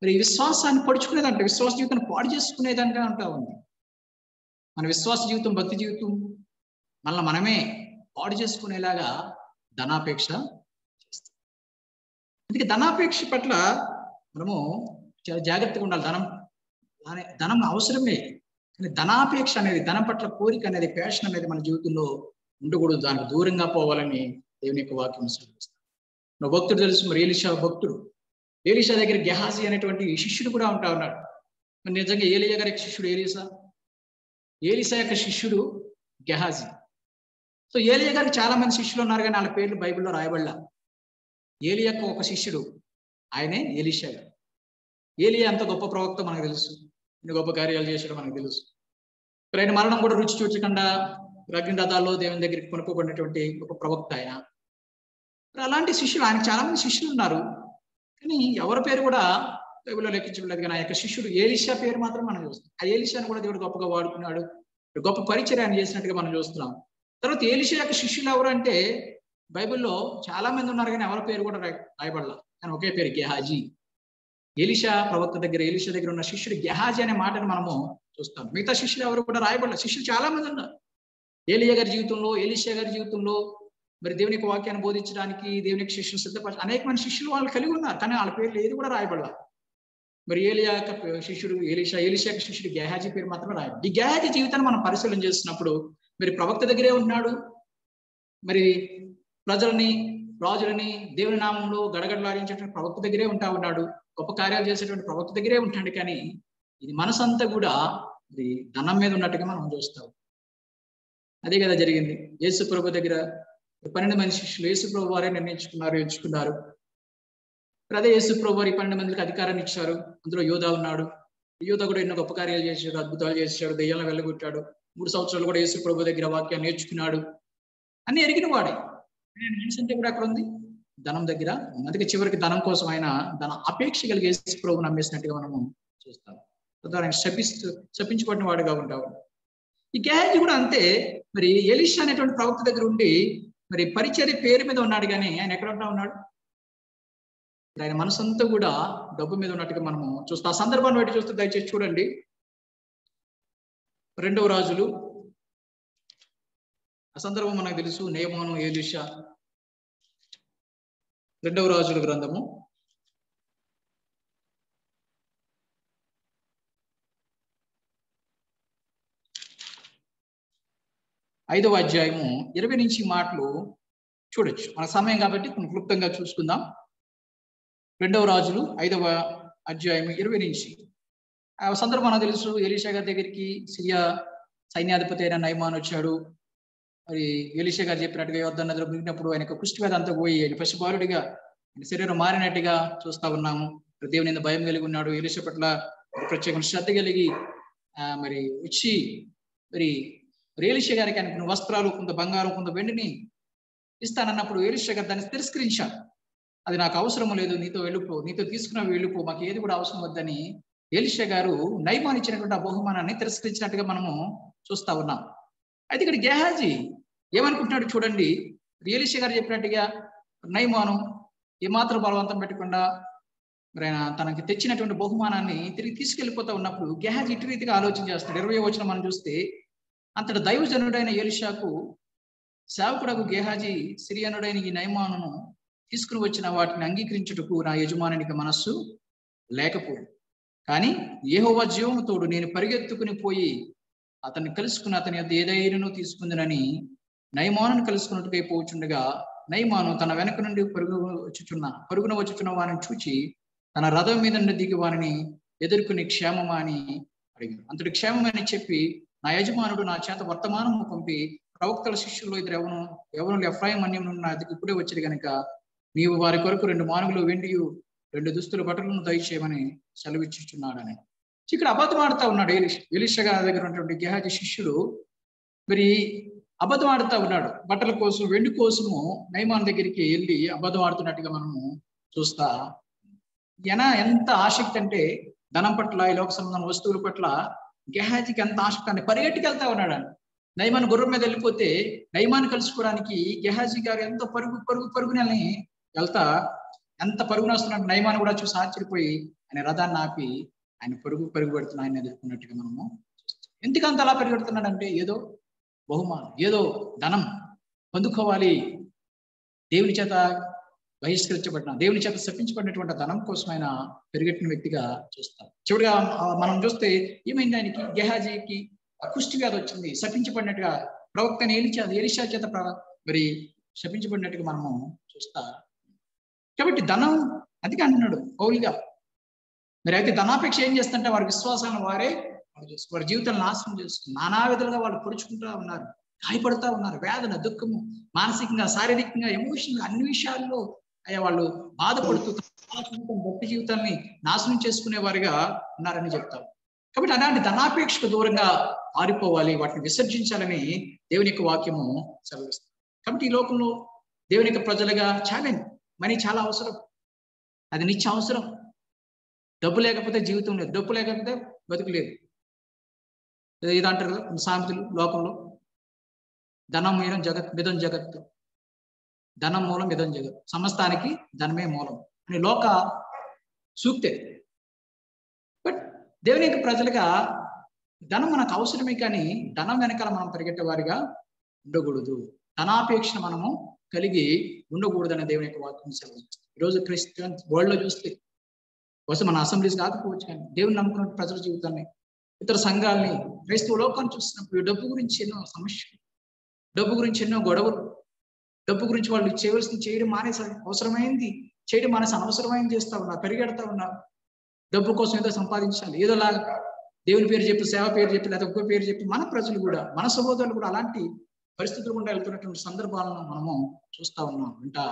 మరి ఈ విశ్వాసాన్ని పడుచుకునేదంట, విశ్వాస జీవితాన్ని పాడు చేసుకునేదంటే అంటా ఉంది. మన విశ్వాస జీవితం, భక్తి జీవితం మనమే పాడు చేసుకునేలాగా ధనాపేక్ష చేస్తాం. అందుకే ధనాపేక్ష పట్ల మనము చాలా జాగ్రత్తగా ఉండాలి. ధనం అవసరమే, కానీ ధనాపేక్ష అనేది, ధనం పట్ల కోరిక అనేది, ప్యాషన్ అనేది మన జీవితంలో ఉండకూడదు. దానికి దూరంగా పోవాలని దేవుని యొక్క వాక్యం సెలవిస్తుంది. భక్తుడు తెలుసు, మరి ఎలీషా భక్తుడు. ఎలీషా దగ్గర గెహాజీ అనేటువంటి శిష్యుడు కూడా ఉంటా ఉన్నాడు. మరి నిజంగా ఏలియా గారి శిష్యుడు ఎలీషా యొక్క శిష్యుడు గెహాజీ. సో ఏలియా గారికి చాలా మంది శిష్యులు ఉన్నారు, కానీ వాళ్ళ పేర్లు బైబిల్లో రాయబడలా. ఏలియా యొక్క ఒక శిష్యుడు, ఆయనే ఎలీషా గారు. ఏలియా అంత గొప్ప ప్రవక్త మనకు తెలుసు, ఇన్ని గొప్ప కార్యాలు చేశాడు మనకు తెలుసు. ఆయన మరణం కూడా రుచి చూచకుండా అగ్ని రథాల్లో దేవుని దగ్గరికి కొనుక్కోబడినటువంటి ఒక ప్రవక్త ఆయన. అలాంటి శిష్యులు, ఆయనకు చాలా మంది శిష్యులు ఉన్నారు, కానీ ఎవరి పేరు కూడా బైబిల్లో లెక్కించబడలేదు. కానీ ఆ యొక్క శిష్యుడు ఎలీషా పేరు మాత్రం మనం చూస్తాం. ఆ ఎలీషాను కూడా దేవుడు గొప్పగా వాడుకున్నాడు, గొప్ప పరిచర్య చేసినట్టుగా మనం చూస్తున్నాం. తర్వాత ఎలీషా యొక్క శిష్యులు ఎవరు అంటే బైబిల్లో చాలా మంది ఉన్నారు, కానీ ఎవరి పేరు కూడా రాయబడలా. కానీ ఒకే పేరు, గెహాజీ. ఎలీషా ప్రవక్త దగ్గర, ఎలీషా దగ్గర ఉన్న శిష్యుడు గెహాజీ అనే మాటను మనము చూస్తాం. మిగతా శిష్యులు ఎవరు కూడా రాయబడలేదు. శిష్యులు చాలా మంది ఉన్నారు. ఏలియా గారి జీవితంలో, ఎలీషా గారి జీవితంలో మరి దేవుని యొక్క వాక్యాన్ని బోధించడానికి, దేవుని యొక్క శిష్యులు సిద్ధపరచ అనేక మంది శిష్యులు వాళ్ళు కలిగి ఉన్నారు, కానీ వాళ్ళ పేర్లు ఏది కూడా రాయబడలా. మరి ఏలియా యొక్క శిష్యుడు ఎలీషా యొక్క శిష్యుడు గెహాజీ పేరు మాత్రమే రాయబడి. ఈ గెహాజీ జీవితాన్ని మనం పరిశీలన చేస్తున్నప్పుడు మరి ప్రవక్త దగ్గరే ఉన్నాడు, మరి ప్రజలని, రాజులని దేవుని నామంలో గడగడలాడించేటువంటి ప్రవక్త దగ్గరే ఉన్నాడు, గొప్ప కార్యాలు చేసేటువంటి ప్రవక్త దగ్గరే ఉంటాడు. కానీ ఇది మనసంతా కూడా ఇది ధనం మీద ఉన్నట్టుగా మనం చూస్తాం. అదే కదా జరిగింది. యేసు ప్రభు దగ్గర 12 మంది శిష్యులు యేసు ప్రభు వారే ఎంచుకున్నారు. అదే యేసు ప్రభు వారు 12 మందికి అధికారాన్ని ఇచ్చారు. అందులో యోధా ఉన్నాడు. యోధా కూడా ఎన్నో గొప్ప కార్యాలు చేశాడు, అద్భుతాలు చేశాడు, దెయ్యాలను వెళ్ళగొట్టాడు. 3 సంవత్సరాలు కూడా యేసు ప్రభు దగ్గర వాక్యాన్ని నేర్చుకున్నాడు. అన్ని ఎరిగిన వాడే. మనిషి అంటే కూడా అక్కడ ఉంది, ధనం దగ్గర. అందుకే చివరికి ధనం కోసం ఆయన ధన అపేక్ష కలిగి యేసు ప్రభు నమ్మేసినట్టుగా మనము చూస్తాం. ఆయన శపించబడిన వాడుగా ఉంటాడు. ఈ గెహాజీ కూడా అంతే. మరి ఎలీషా అనేటువంటి ప్రవక్త దగ్గర ఉండి మరి పరిచర్య పేరు మీద ఉన్నాడు, కానీ ఆయన ఎక్కడ ఉన్నాడు? ఆయన మనసంతా కూడా డబ్బు మీద ఉన్నట్టుగా మనము చూస్తాం. ఆ సందర్భాన్ని బట్టి చూస్తే దయచేసి చూడండి, 2వ రాజులు. ఆ సందర్భం మనకు తెలుసు, నేమాను, ఎలీషా. 2వ రాజుల గ్రంథము 5వ అధ్యాయము 20 నుంచి మాటలు చూడొచ్చు. మన సమయం కాబట్టి కొంచెం క్లుప్తంగా చూసుకుందాం. 2వ రాజులు 5వ అధ్యాయము 20 నుంచి. ఆ సందర్భం మనకు తెలుసు, ఎలీషా గారి దగ్గరికి సిరియా సైన్యాధిపతి అయిన నయమాన్ వచ్చాడు. మరి ఎలీషా గారు చెప్పినట్టుగా యోర్దాను నదిలో మునిగినప్పుడు ఆయనకు కుష్ఠవ్యాధి అంతా పోయి ఆయన పశుబాలుడిగా శరీరం మారినట్టుగా చూస్తా ఉన్నాము. దేవుని భయం కలిగి ఉన్నాడు. ఎలీషా పట్ల ప్రత్యేక శ్రద్ధ కలిగి మరి వచ్చి మరి ఎలీషా గారికి ఆయన వస్త్రాలు, కొంత బంగారం, కొంత వెండిని ఇస్తానన్నప్పుడు ఎలీషా గారు దాన్ని తిరస్కరించాడు. అది నాకు అవసరం లేదు, నీతో వెళ్ళిపో, నీతో తీసుకున్నావు వెళ్ళిపో, మాకు ఏది కూడా అవసరం వద్దని ఎలీషా గారు నయమాను ఇచ్చినటువంటి ఆ బహుమానాన్ని తిరస్కరించినట్టుగా మనము చూస్తా ఉన్నాం. అయితే ఇక్కడ గెహాజీ ఏమనుకుంటున్నాడు చూడండి. ఎలీషా గారు చెప్పినట్టుగా నయమాను ఏమాత్రం బలవంతం పెట్టకుండా మరి ఆయన తనకి తెచ్చినటువంటి బహుమానాన్ని తిరిగి తీసుకెళ్లిపోతా ఉన్నప్పుడు గెహాజీ ఇటు రీతిగా ఆలోచన చేస్తున్నాడు. 20వ వచనం మనం చూస్తే, అంతటి దైవజనుడైన ఎలీషాకు సేవకుడకు గెహాజీ సిరియనుడైన ఈ నయమానును తీసుకుని వచ్చిన వాటిని అంగీకరించుటకు నా యజమానునికి మనస్సు లేకపోయింది. కానీ యెహోవా జీవము తోడు నేను పరిగెత్తుకుని పోయి అతన్ని కలుసుకుని అతని యొద్ద ఏదైనాను తీసుకుందినని నయమానును కలుసుకున్నట్టుగా పోచుండగా, నయమాను తన వెనక నుండి పరుగున వచ్చుచున్న వారిని చూచి తన రథం మీద నుండి దిగి వారిని ఎదుర్కొని క్షేమమా అని అడిగాడు. అంతటి క్షేమమని చెప్పి, నా యజమానుడు నా చేత వర్తమానము పంపి ప్రవక్తల శిష్యుల్లో ఎవరు ఎఫ్రాయిం అన్యం నా అదికి ఇప్పుడే వచ్చేది కనుక నీవు వారి కొరకు 2 మానుగులు వెండియు 2 దుస్తుల బట్టలను దయచేయమని సెలవిచ్చుచున్నాడని. ఇక్కడ అబద్ధం ఆడుతూ ఉన్నాడు ఎలీషా గారి దగ్గర ఉన్నటువంటి గెహాజీ శిష్యుడు. మరి అబద్ధం ఆడుతూ ఉన్నాడు. బట్టల కోసం, వెండి కోసము నయమాన్ దగ్గరికి వెళ్ళి అబద్ధం ఆడుతున్నట్టుగా మనము చూస్తా. ఎంత ఆసక్తి అంటే ధనం పట్ల, ఈ లోక సంబంధం వస్తువుల పట్ల గెహాజీకి ఎంత ఆసక్తి అంటే పరిగెట్టుకు వెళ్తా ఉన్నాడు. నయమాన్ గుర్రం మీద వెళ్ళిపోతే నయమాన్ కలుసుకోవడానికి గెహాజీ గారు పరుగుని వెళ్తా ఎంత పరుగున వస్తున్నాడు. నయమాన్ కూడా చూసి ఆశ్చర్యపోయి ఆయన రథాన్ని ఆపి ఆయన పరుగు పెడుతున్న ఆయన ఎదుర్కొన్నట్టుగా మనము చూస్తాం. ఎందుకంత అలా పరిగెడుతున్నాడంటే ఏదో బహుమానం, ఏదో ధనం పొందుకోవాలి, దేవుని చేత బహిష్కరించబడిన, దేవుని చేత శపించబడినటువంటి ధనం కోసం ఆయన పెరిగెట్టిన వ్యక్తిగా చూస్తాం. చివరిగా మనం చూస్తే ఏమైంది, ఆయనకి గెహాజీకి కుష్టి వ్యాధి వచ్చింది, శపించబడినట్టుగా ప్రవక్త ఎలీషా చేత మరి శపించబడినట్టుగా మనము చూస్తా. కాబట్టి ధనం అది అంటున్నాడు పౌలుగా. మరి అయితే ధనాపేక్ష ఏం చేస్తుంటే వారి విశ్వాసాలను వారి జీవితాలను నాశనం చేస్తుంది. నానా విధాలుగా వాళ్ళు పొడుచుకుంటా ఉన్నారు, గాయపడుతూ ఉన్నారు, వేదన, దుఃఖము, మానసికంగా, శారీరకంగా, ఎమోషనల్ అన్ని విషయాల్లో అయ్యా వాళ్ళు బాధపడుతూ భక్తి జీవితాన్ని నాశనం చేసుకునే వారిగా ఉన్నారని చెప్తారు. కాబట్టి అలాంటి ధనాపేక్షకు దూరంగా పారిపోవాలి, వాటిని విసర్జించాలని దేవుని యొక్క వాక్యము సెలవిస్తుంది. కాబట్టి ఈ లోకంలో దేవుని యొక్క ప్రజలుగా ఛాలెంజ్, మనీ చాలా అవసరం, అది నిత్య అవసరం. డబ్బు లేకపోతే జీవితం లేదు, డబ్బు లేకపోతే బతుకు లేదు. ఇది అంటారు సామెతలు లోకంలో, ధనం మూలం మిదం జగత్తు, ధనం మూలం మిదం జగత్, సమస్తానికి ధనమే మూలం అని లోక సూక్తే. బట్ దేవుని యొక్క ప్రజలుగా ధనం మనకు అవసరమే, కానీ ధనం వెనకాల మనం పరిగెట్టే వారిగా ఉండకూడదు, ధనాపేక్షను మనము కలిగి ఉండకూడదని దేవుని యొక్క వాక్యం సెలవిస్తుంది. ఈరోజు క్రిస్టియన్ వరల్డ్ లో చూస్తే కోసం మన అసెంబ్లీస్ కాకపోవచ్చు, కానీ దేవుని నమ్ముకున్న ప్రజల జీవితాన్ని, ఇతర సంఘాలని, క్రైస్తవ లోకాన్ని చూస్తున్నప్పుడు డబ్బు గురించి ఎన్నో సమస్యలు, డబ్బు గురించి ఎన్నో గొడవలు, డబ్బు గురించి వాళ్ళు చేయవలసింది చేయడం మానేసి అవసరమైంది చేయడం మానేసి అనవసరమైంది చేస్తా ఉన్నారు, పరిగెడతా ఉన్నారు. డబ్బు కోసం ఏదో సంపాదించాలి, ఏదోలాగా దేవుని పేరు చెప్పి, సేవ పేరు చెప్పి, లేదా ఒక్క పేరు చెప్పి మన ప్రజలు కూడా, మన సహోదరులు కూడా అలాంటి పరిస్థితులు గుండా వెళ్తున్నటువంటి సందర్భాలను మనము చూస్తా ఉన్నాం, వింటా.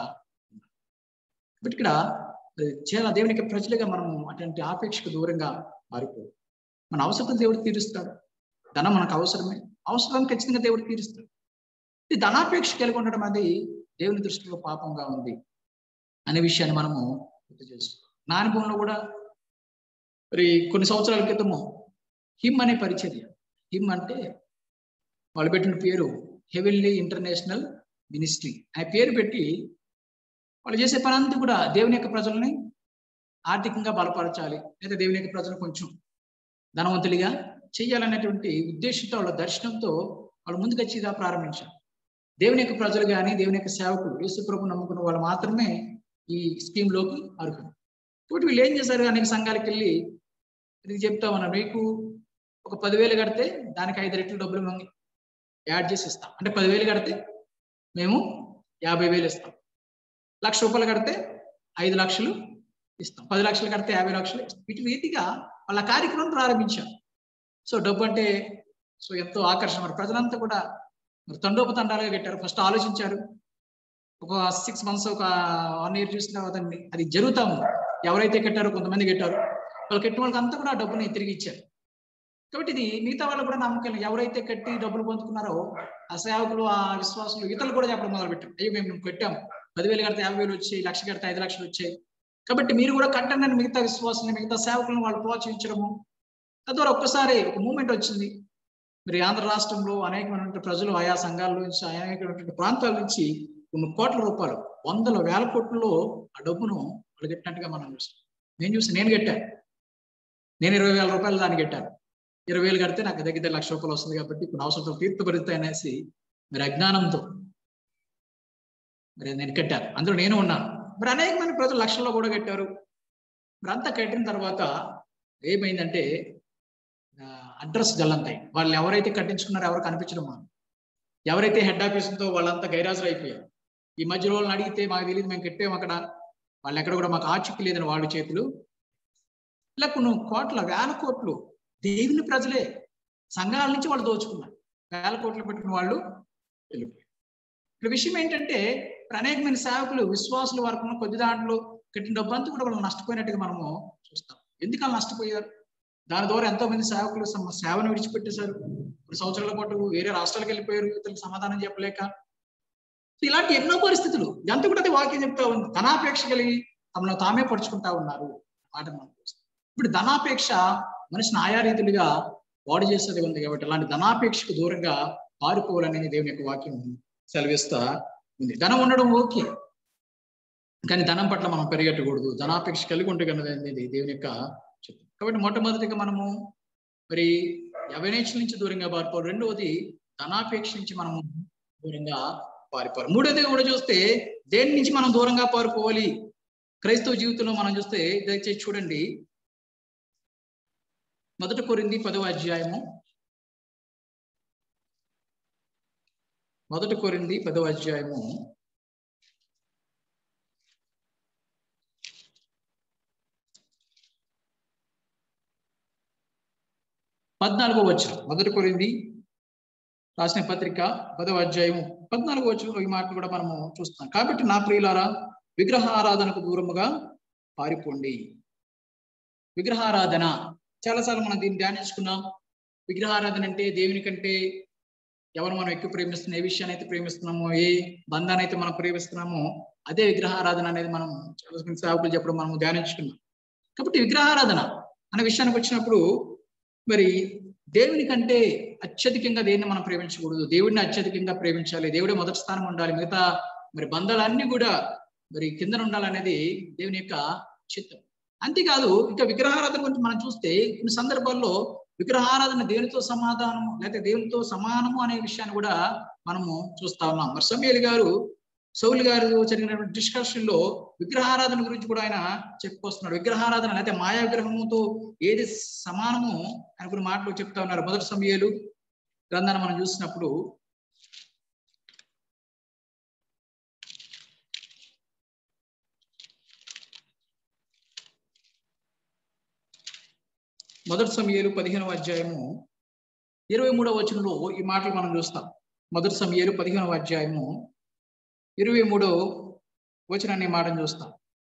బట్ ఇక్కడ చాలా దేవునికి ప్రజలుగా మనము అటువంటి ఆపేక్షకు దూరంగా మారిపోదు. మన అవసరం దేవుడు తీరుస్తాడు, ధనం మనకు అవసరమే, అవసరాన్ని ఖచ్చితంగా దేవుడు తీరుస్తాడు. ఈ ధనాపేక్ష కలిగి ఉండడం అది దేవుని దృష్టిలో పాపంగా ఉంది అనే విషయాన్ని మనము గుర్తు చేసుకోవాలి. నా అనుభవంలో కూడా మరి కొన్ని సంవత్సరాల క్రితము హిమ్ అనే పరిచర్య, హిమ్ అంటే వాళ్ళు పెట్టిన పేరు హెవెన్లీ ఇంటర్నేషనల్ మినిస్ట్రీ అనే పేరు పెట్టి వాళ్ళు చేసే పని అంతా కూడా దేవుని యొక్క ప్రజల్ని ఆర్థికంగా బలపరచాలి, లేదా దేవుని యొక్క ప్రజలు కొంచెం ధనవంతులుగా చెయ్యాలనేటువంటి ఉద్దేశంతో, వాళ్ళ దర్శనంతో వాళ్ళు ముందుకొచ్చి ఇదా ప్రారంభించారు. దేవుని యొక్క ప్రజలు కానీ, దేవుని యొక్క సేవకులు, యేసు ప్రభువును నమ్ముకున్న వాళ్ళు మాత్రమే ఈ స్కీమ్లోకి అర్హులు. కాబట్టి వీళ్ళు ఏం చేశారు, అనేక సంఘాలకు వెళ్ళి ఇది చెప్తా ఉన్నారు, మీకు ఒక 10,000 కడితే దానికి 5 రెట్లు డబ్బులు మేము యాడ్ చేసి ఇస్తాం. అంటే 10,000 కడితే మేము 50,000 ఇస్తాం, ₹1,00,000 కడితే 5 లక్షలు ఇస్తాం, 10 లక్షలు కడితే 50 లక్షలు ఇస్తాం. వీటి రీతిగా వాళ్ళ కార్యక్రమం ప్రారంభించారు. సో డబ్బు అంటే ఎంతో ఆకర్షణ. మరి ప్రజలంతా కూడా తండోపతండాలుగా కట్టారు. ఫస్ట్ ఆలోచించారు, ఒక 6 months, ఒక 1 year చూసిన తర్వాత అది జరుగుతూ ఉంది. ఎవరైతే కట్టారో కొంతమంది కట్టారు, వాళ్ళు కట్టిన వాళ్ళకి అంతా కూడా ఆ డబ్బుని తిరిగి ఇచ్చారు. కాబట్టి ఇది మిగతా వాళ్ళు కూడా నమ్మకం, ఎవరైతే కట్టి డబ్బులు పొందుకున్నారో ఆ సేవకులు, ఆ విశ్వాసులు, ఇతరులు కూడా చెప్పడం మొదలుపెట్టారు, అయ్యో మేము కట్టాము, 10,000 కడితే 50,000 వచ్చాయి, 1,00,000 కడితే 5 లక్షలు వచ్చాయి, కాబట్టి మీరు కూడా కట్టండి అని మిగతా విశ్వాసాన్ని, మిగతా సేవకులను వాళ్ళు ప్రోత్సహించడము. తద్వారా ఒక్కసారి ఒక మూమెంట్ వచ్చింది. మరి ఆంధ్ర రాష్ట్రంలో అనేకమైనటువంటి ప్రజలు ఆయా సంఘాల నుంచి, అనేకమైనటువంటి ప్రాంతాల నుంచి కొన్ని కోట్ల రూపాయలు, 100,000 కోట్లలో ఆ డబ్బును వాళ్ళు కట్టినట్టుగా మనం చూస్తాం. నేను కట్టాను, నేను 20,000 రూపాయలు దాన్ని కట్టాను. 20,000 కడితే నాకు దగ్గర ₹1,00,000 వస్తుంది, కాబట్టి ఇప్పుడు అవసరం తీర్థపరుస్తాయి అనేసి మరి అజ్ఞానంతో మరి నేను కట్టాను. అందులో నేను ఉన్నాను. మరి అనేక మంది ప్రజలు లక్షల్లో కూడా కట్టారు. మరి అంతా కట్టిన తర్వాత ఏమైందంటే అడ్రస్ గల్లంతాయి. వాళ్ళు ఎవరైతే కట్టించుకున్నారో ఎవరు కనిపించడం, ఎవరైతే హెడ్ ఆఫీసుతో వాళ్ళంతా గైరాజులు అయిపోయారు. ఈ మధ్యలో వాళ్ళని అడిగితే మాకు తెలియదు, మేము కట్టాము అక్కడ, వాళ్ళు ఎక్కడ కూడా మాకు ఆచూకీ లేదని వాళ్ళ చేతులు. ఇలా కొన్ని కోట్ల, 1,000 కోట్లు దేవుని ప్రజలే సంఘాల నుంచి వాళ్ళు దోచుకున్నారు. 1,000 కోట్లు పెట్టుకున్న వాళ్ళు వెళ్ళిపోయారు. ఇక్కడ విషయం ఏంటంటే అనేకమైన సేవకులు, విశ్వాసుల వరకు కొద్ది దాంట్లో కట్టిన డబ్బు అంతా కూడా వాళ్ళు నష్టపోయినట్టుగా మనము చూస్తాం. ఎందుకు వాళ్ళు నష్టపోయారు? దాని ద్వారా ఎంతో మంది సేవకులు సేవను విడిచిపెట్టేశారు. 3 సంవత్సరాల పాటు వేరే రాష్ట్రాలకు వెళ్ళిపోయారు, ఇతరులకు సమాధానం చెప్పలేక. ఇలాంటి ఎన్నో పరిస్థితులు, ఎంత కూడా వాక్యం చెప్తా ఉంది. ధనాపేక్ష కలిగి తమను తామే పరుచుకుంటా ఉన్నారు మాట మనం చూస్తాం. ఇప్పుడు ధనాపేక్ష మనిషిని ఆయా రీతులుగా వాడు చేసేది ఉంది. కాబట్టి అలాంటి ధనాపేక్షకు దూరంగా పారిపోవాలని దేవుని యొక్క వాక్యం సెలవిస్తా ఉంది. ధనం ఉండడం ఓకే, కానీ ధనం పట్ల మనం పరిగెట్టకూడదు. ధనాపేక్ష కలిగి ఉంటే కనుక అనేది దేవుని యొక్క చిత్తం. కాబట్టి మొట్టమొదటిగా మనము మరి అవినేచ్ఛల నుంచి దూరంగా పారిపోవాలి. రెండవది ధనాపేక్ష నుంచి మనము దూరంగా పారిపోవాలి. మూడవది కూడా చూస్తే దేని నుంచి మనం దూరంగా పారిపోవాలి క్రైస్తవ జీవితంలో మనం చూస్తే, దయచేసి చూడండి 1 కొరింథీ 10వ అధ్యాయము. 1 కొరింథీ 10వ అధ్యాయము 14వ వచనం. 1 కొరింథీ రాసిన పత్రిక 10వ అధ్యాయము 14వ వచనంలో ఈ మాట కూడా మనము చూస్తాం. కాబట్టి నా ప్రియులారా, విగ్రహారాధనకు దూరముగా పారిపోండి. విగ్రహారాధన చాలాసార్లు మనం దీన్ని ధ్యానించుకున్నాం. విగ్రహారాధన అంటే దేవుని కంటే ఎవరు మనం ఎక్కువ ప్రేమిస్తున్నాం, ఏ విషయాన్ని అయితే ప్రేమిస్తున్నామో, ఏ బంధాన్ని అయితే మనం ప్రేమిస్తున్నామో అదే విగ్రహారాధన అనేది మనం చాలా సేవకులు చెప్పడం మనం ధ్యానించుకున్నాం. కాబట్టి విగ్రహారాధన అనే విషయానికి వచ్చినప్పుడు మరి దేవుని కంటే అత్యధికంగా దేన్ని మనం ప్రేమించకూడదు. దేవుడిని అత్యధికంగా ప్రేమించాలి. దేవుడే మొదటి స్థానం ఉండాలి. మిగతా మరి బంధాలన్నీ కూడా మరి కింద ఉండాలనేది దేవుని యొక్క చిత్తం. అంతేకాదు, ఇంకా విగ్రహారాధన గురించి మనం చూస్తే కొన్ని సందర్భాల్లో విగ్రహారాధన దేవునితో సమాధానము లేకపోతే దేవునితో సమానము అనే విషయాన్ని కూడా మనము చూస్తా ఉన్నాం. మరి సమూయేలు గారు సౌలు గారు జరిగినటువంటి డిస్కషన్ లో విగ్రహారాధన గురించి కూడా ఆయన చెప్పుకొస్తున్నాడు. విగ్రహారాధన లేకపోతే మాయా విగ్రహముతో ఏది సమానము అని కొన్ని మాటలు చెప్తా ఉన్నారు. 1 సమూయేలు గ్రంథాన్ని మనం చూసినప్పుడు 1 సమూయేలు 15వ అధ్యాయము 23వ వచనంలో ఈ మాటలు మనం చూస్తాం. 1 సమూయేలు 15వ అధ్యాయము 23వ వచనాన్ని మాటను చూస్తాం.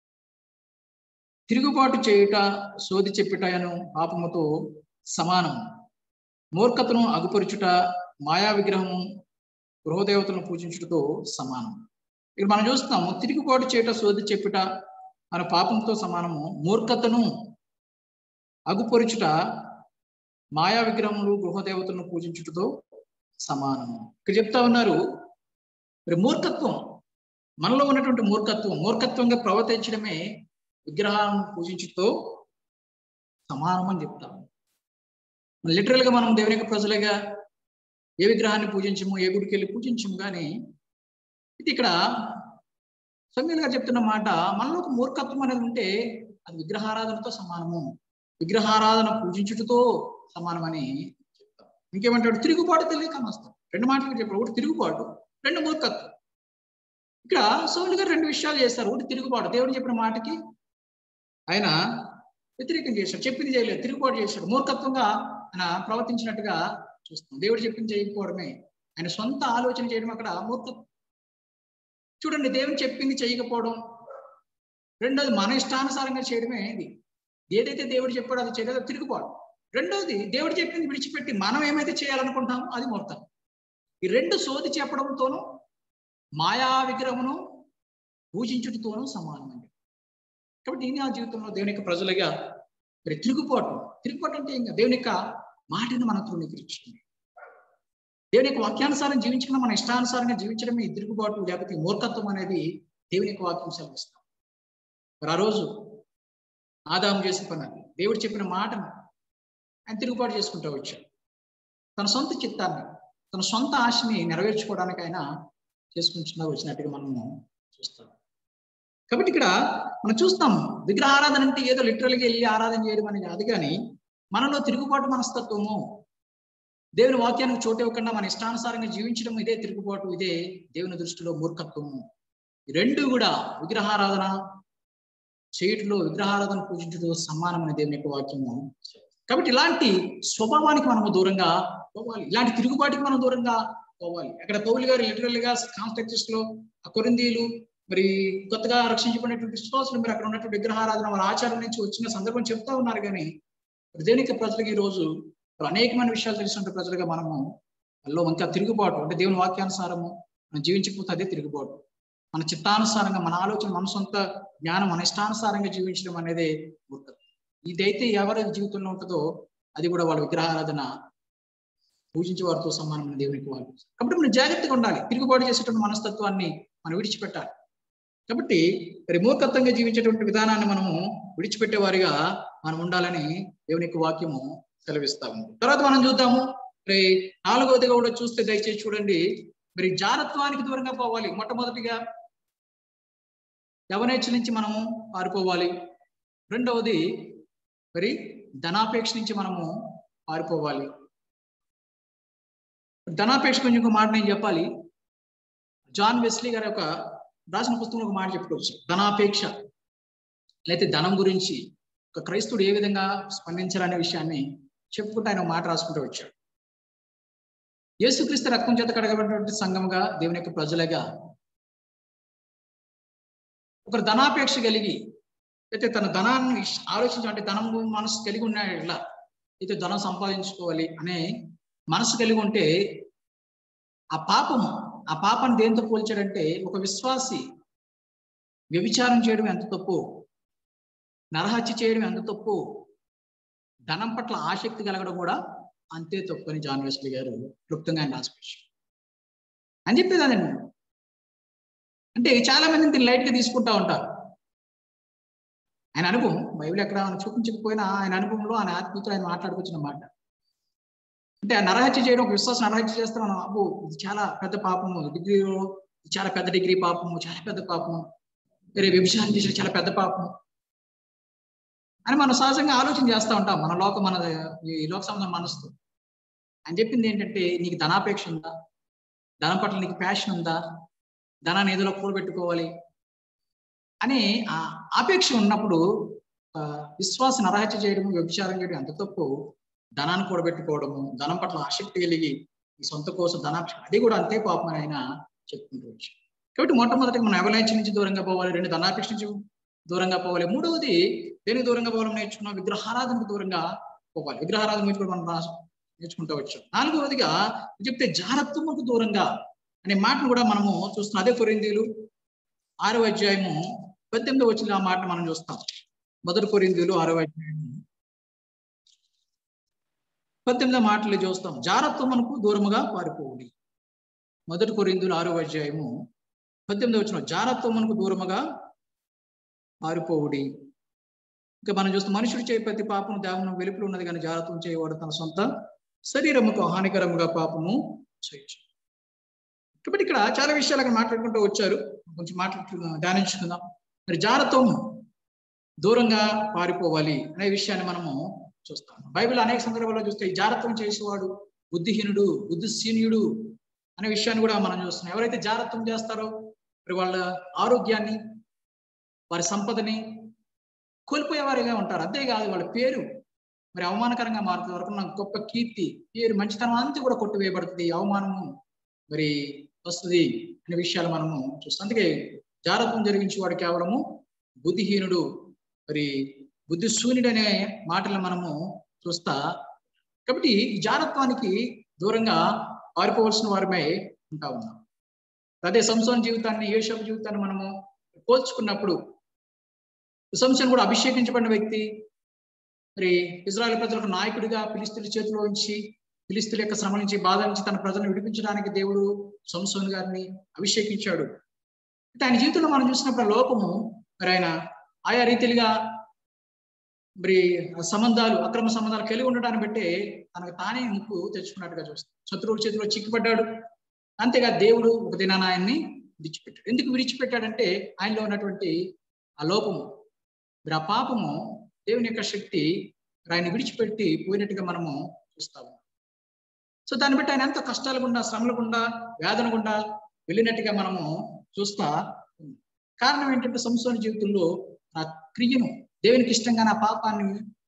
తిరుగుబాటు చేయుట సోది చెప్పుటను పాపముతో సమానం, మూర్ఖతను అగుపరుచుట మాయా విగ్రహము గృహదేవతలను పూజించుటతో సమానం. ఇక్కడ మనం చూస్తాము, తిరుగుబాటు చేయుట సోది చెప్పుట అనే పాపంతో సమానము, మూర్ఖతను అగుపరుచుట మాయా విగ్రహములు గృహదేవతలను పూజించుటతో సమానము. ఇక్కడ చెప్తా ఉన్నారు, మరి మూర్ఖత్వం, మనలో ఉన్నటువంటి మూర్ఖత్వంగా ప్రవర్తించడమే విగ్రహాలను పూజించుటతో సమానం అని చెప్తాము. లిటరల్ గా మనం దేవుని యొక్క ప్రజలుగా ఏ విగ్రహాన్ని పూజించము, ఏ గుడికి వెళ్ళి పూజించము. కానీ ఇది ఇక్కడ సమూయేలు గారు చెప్తున్న మాట, మనలో ఒక మూర్ఖత్వం అనేది ఉంటే అది విగ్రహారాధనతో సమానము, విగ్రహారాధన పూజించుటతో సమానమని చెప్తాం. ఇంకేమంటాడు, తిరుగుబాటు తెలియక వస్తాం. రెండు మాటలు చెప్పాడు, ఒకటి తిరుగుబాటు, రెండు మూర్ఖత్వం. ఇక్కడ సౌలు గారు రెండు విషయాలు చేస్తారు. ఒకటి తిరుగుబాటు, దేవుడు చెప్పిన మాటకి ఆయన వ్యతిరేకం చేశాడు, చెప్పింది చేయలేదు, తిరుగుబాటు చేశాడు, మూర్ఖత్వంగా ఆయన ప్రవర్తించినట్టుగా చూస్తాం. దేవుడు చెప్పింది చేయకపోవడమే, ఆయన సొంత ఆలోచన చేయడం అక్కడ మూర్ఖత్వం. చూడండి, దేవుడు చెప్పింది చేయకపోవడం. రెండోది మన ఇష్టానుసారంగా చేయడమే ఇది. ఏదైతే దేవుడు చెప్పాడో అది చేయలేదో తిరుగుబాటు. రెండోది దేవుడు చెప్పింది విడిచిపెట్టి మనం ఏమైతే చేయాలనుకుంటామో అది మూర్ఖత్వం. ఈ రెండు సోది చెప్పడంతోనూ మాయా విగ్రహమును పూజించుటతోనూ సమానమండి. కాబట్టి ఈ జీవితంలో దేవుని యొక్క ప్రజలుగా మరి తిరుగుబాటు అంటే ఇంకా దేవుని యొక్క మాటను మనం తృణీకరించడమే, దేవుని యొక్క వాక్యానుసారం జీవించడం, మన ఇష్టానుసారంగా జీవించడమే ఈ తిరుగుబాటు లేకపోతే మూర్ఖత్వం అనేది దేవుని యొక్క వాక్యం సెలవిస్తాం. మరి ఆ రోజు ఆదాము చేసిన పని అది, దేవుడు చెప్పిన మాటను ఆయన తిరుగుబాటు చేసుకుంటూ వచ్చాడు. తన సొంత చిత్తాన్ని, తన సొంత ఆశని నెరవేర్చుకోవడానికి ఆయన చేసుకుంటూ వచ్చినట్టుగా మనము చూస్తాం. కాబట్టి ఇక్కడ మనం చూస్తాం, విగ్రహారాధన అంటే ఏదో లిటరల్గా వెళ్ళి ఆరాధన చేయడం అనేది కాదు. కానీ మనలో తిరుగుబాటు మనస్తత్వము, దేవుని వాక్యానికి చోటు ఇవ్వకుండా మన ఇష్టానుసారంగా జీవించడం, ఇదే తిరుగుబాటు, ఇదే దేవుని దృష్టిలో మూర్ఖత్వము. ఈ రెండు కూడా విగ్రహారాధన చేయటంలో, విగ్రహారాధన పూజించడం సమానమైన దేవుని యొక్క వాక్యము. కాబట్టి ఇలాంటి స్వభావానికి మనము దూరంగా పోవాలి, ఇలాంటి తిరుగుబాటుకి మనం దూరంగా పోవాలి. అక్కడ పౌలు గారు లిటరల్ గా కాన్స్టెక్స్ట్ లో ఆ కొరింథీయులు మరి కొత్తగా రక్షించబడినటువంటి విశ్వాసులు మీరు అక్కడ ఉన్నటువంటి విగ్రహారాధన వాళ్ళ ఆచారం నుంచి వచ్చిన సందర్భం చెప్తా ఉన్నారు. కానీ దేవుని యొక్క ప్రజలకు ఈ రోజు అనేకమైన విషయాలు తెలిసినటువంటి ప్రజలుగా మనము వాళ్ళలో ఇంకా తిరుగుబాటు అంటే దేవుని వాక్యానుసారము మనం జీవించకపోతే అదే తిరుగుబాటు. మన చిత్తానుసారంగా, మన ఆలోచన, మన సొంత జ్ఞానం, మన ఇష్టానుసారంగా జీవించడం అనేది ఉంటుంది. ఇదైతే ఎవరి జీవితంలో ఉంటుందో అది కూడా వాళ్ళ విగ్రహారాధన పూజించే వారితో సమానమైన దేవునికి వాళ్ళు. కాబట్టి మనం జాగ్రత్తగా ఉండాలి, తిరుగుబాటు చేసేటువంటి మనస్తత్వాన్ని మనం విడిచిపెట్టాలి. కాబట్టి మరి మూర్ఖత్వంగా జీవించేటువంటి విధానాన్ని మనము విడిచిపెట్టేవారిగా మనం ఉండాలని దేవుని యొక్క వాక్యము సెలవిస్తా ఉంది. తర్వాత మనం చూద్దాము మరి 4వదిగా కూడా చూస్తే దయచేసి చూడండి. మరి జారత్వానికి దూరంగా పోవాలి. మొట్టమొదటిగా యవనేచ్ఛ నుంచి మనము పారిపోవాలి. రెండవది మరి ధనాపేక్ష నుంచి మనము పారిపోవాలి. ధనాపేక్ష గురించి ఇంకో మాట నేను చెప్పాలి. జాన్ వెస్లీ గారి యొక్క రాసిన పుస్తకంలో ఒక మాట చెప్పుకోవచ్చు. ధనాపేక్ష లేకపోతే ధనం గురించి ఒక క్రైస్తవుడు ఏ విధంగా స్పందించాలనే విషయాన్ని చెప్పుకుంటూ ఆయన మాట రాసుకుంటూ వచ్చాడు. యేసుక్రీస్తు రక్తం చేత కడగబడినటువంటి సంఘముగా, దేవుని యొక్క ప్రజలుగా ఒకరు ధనాపేక్ష కలిగి అయితే తన ధనాన్ని ఆలోచించి, అంటే ధనం మనసు కలిగి ఉన్నాడు, ఇలా అయితే ధనం సంపాదించుకోవాలి అనే మనసు కలిగి ఉంటే ఆ పాపాన్ని దేంతో పోల్చాడంటే, ఒక విశ్వాసి వ్యభిచారం చేయడం ఎంత తప్పు, నరహత్య చేయడం ఎంత తప్పు, ధనం పట్ల ఆసక్తి కలగడం కూడా అంతే తప్పు అని జాన్ వెస్లీ గారు క్లుప్తంగా ఆయన రాసిపెట్టారు అని చెప్పేది. అదండి. అంటే చాలా మంది దీన్ని లైట్ గా తీసుకుంటా ఉంటారు. ఆయన అనుభవం బైబిల్ ఎక్కడ చూపించకపోయినా ఆయన అనుభవంలో ఆయన ఆత్మీయతో ఆయన మాట్లాడుకొచ్చిన మాట. అంటే ఆ నరహత్య చేయడం, ఒక విశ్వాసం నరహత్య చేస్తున్నాను, అబ్బో ఇది చాలా పెద్ద పాపము, డిగ్రీలో చాలా పెద్ద డిగ్రీ పాపము, చాలా పెద్ద పాపము, వేరే వ్యభిచారం చేసిన చాలా పెద్ద పాపము అని మనం సహజంగా ఆలోచన చేస్తూ ఉంటాం మన ఈ లోక సంబంధం మనసుతో. ఆయన చెప్పింది ఏంటంటే, నీకు ధనాపేక్ష ఉందా, ధనం పట్ల నీకు ప్యాషన్ ఉందా, ధనాన్ని ఏదో కూడబెట్టుకోవాలి అని ఆ ఆపేక్ష ఉన్నప్పుడు విశ్వాస నరహత్య చేయడము, వ్యభిచారం చేయడం ఎంత తప్పు, ధనాన్ని కూడబెట్టుకోవడము, ధనం పట్ల ఆసక్తి కలిగి ఈ సొంత కోసం ధనాపేక్ష, అది కూడా అంతే పాపం అని ఆయన చెప్పుకుంటూ వచ్చాడు. కాబట్టి మొట్టమొదటిగా మనం యవనేచ్ఛ నుంచి దూరంగా పోవాలి. 2 ధనాపేక్ష నుంచి దూరంగా పోవాలి. 3వది దేనికి దూరంగా పోవాలని నేర్చుకున్నాం, విగ్రహారాధనకు దూరంగా పోవాలి. విగ్రహారాధన గురించి కూడా మనం నేర్చుకుంటూ వచ్చాం. 4వదిగా చెప్తే జారత్వముకు దూరంగా అనే మాటను కూడా మనము చూస్తున్నాం. అదే కొరింథీయులు 6వ అధ్యాయము 18వ వచనంలో ఆ మాట మనం చూస్తాం. 1 కొరింథీయులు 6వ అధ్యాయము 18వ మాటలు చూస్తాం. జారత్వమునకు దూరముగా పారిపోవుడి. 1 కొరింథీయులు 6వ అధ్యాయము 18వ వచనం, జారత్వమునకు దూరముగా పారిపోవుడి. ఇంకా మనం చూస్తాం, మనుషుడు చేయ ప్రతి పాపము దేవుని వెలుపల ఉన్నది, కానీ జారత్వం చేయవాడు తన సొంత శరీరముకు హానికరముగా పాపము చేయొచ్చు. కాబట్టి ఇక్కడ చాలా విషయాలు అక్కడ మాట్లాడుకుంటూ వచ్చారు. కొంచెం ధ్యానించుకుందాం. మరి జారత్వం దూరంగా పారిపోవాలి అనే విషయాన్ని మనము చూస్తాం. బైబిల్ అనేక సందర్భాల్లో చూస్తే ఈ జారత్వం చేసేవాడు బుద్ధిహీనుడు, బుద్ధిశూన్యుడు అనే విషయాన్ని కూడా మనం చూస్తున్నాం. ఎవరైతే జారత్వం చేస్తారో మరి వాళ్ళ ఆరోగ్యాన్ని, వారి సంపదని కోల్పోయేవారిగా ఉంటారు. అంతేకాదు వాళ్ళ పేరు మరి అవమానకరంగా మారుతుంది. వరకు నాకు గొప్ప కీర్తి, పేరు, మంచితనం అంతా కూడా కొట్టివేయబడుతుంది, అవమానము మరి వస్తుంది అనే విషయాలు మనము చూస్తాం. అందుకే జారత్వం జరిగించి వాడు కేవలము బుద్ధిహీనుడు, మరి బుద్ధిశూన్యుడు అనే మాటలు మనము చూస్తా. కాబట్టి ఈ జారత్వానికి దూరంగా పారిపోవలసిన వారమై ఉంటా ఉన్నాం. అదే సంసోను జీవితాన్ని, యోసేపు జీవితాన్ని మనము పోల్చుకున్నప్పుడు, సంసోను కూడా అభిషేకించబడిన వ్యక్తి, మరి ఇజ్రాయెల్ ప్రజలకు నాయకుడిగా ఫిలిష్తీయుల చేతిలో ఉంచి, ఫిలిష్తీయుల యొక్క శ్రమ నుంచి, బాధ నుంచి తన ప్రజలను విడిపించడానికి దేవుడు సంసోను గారిని అభిషేకించాడు. అంటే ఆయన జీవితంలో మనం చూసినప్పుడు లోపము మరి ఆయన ఆయా రీతిలుగా మరి సంబంధాలు, అక్రమ సంబంధాలు కలిగి ఉండడాన్ని బట్టే తనకు తానే ముప్పు తెచ్చుకున్నట్టుగా చూస్తాం. శత్రువుల చేతిలో చిక్కుపడ్డాడు. అంతేగా దేవుడు ఒక దినాన ఆయన్ని విడిచిపెట్టాడు. ఎందుకు విడిచిపెట్టాడంటే ఆయనలో ఉన్నటువంటి ఆ లోపము, మరి ఆ పాపము, దేవుని యొక్క శక్తి ఆయన విడిచిపెట్టి పోయినట్టుగా మనము చూస్తాము. సో దాన్ని బట్టి ఆయన ఎంతో కష్టాలు గుండా, శ్రమల గుండా, వేదన గుండా వెళ్ళినట్టుగా మనము చూస్తా. కారణం ఏంటంటే సంసోను జీవితంలో ఆ క్రియను, దేవునికి ఇష్టంగా నా పాపాన్ని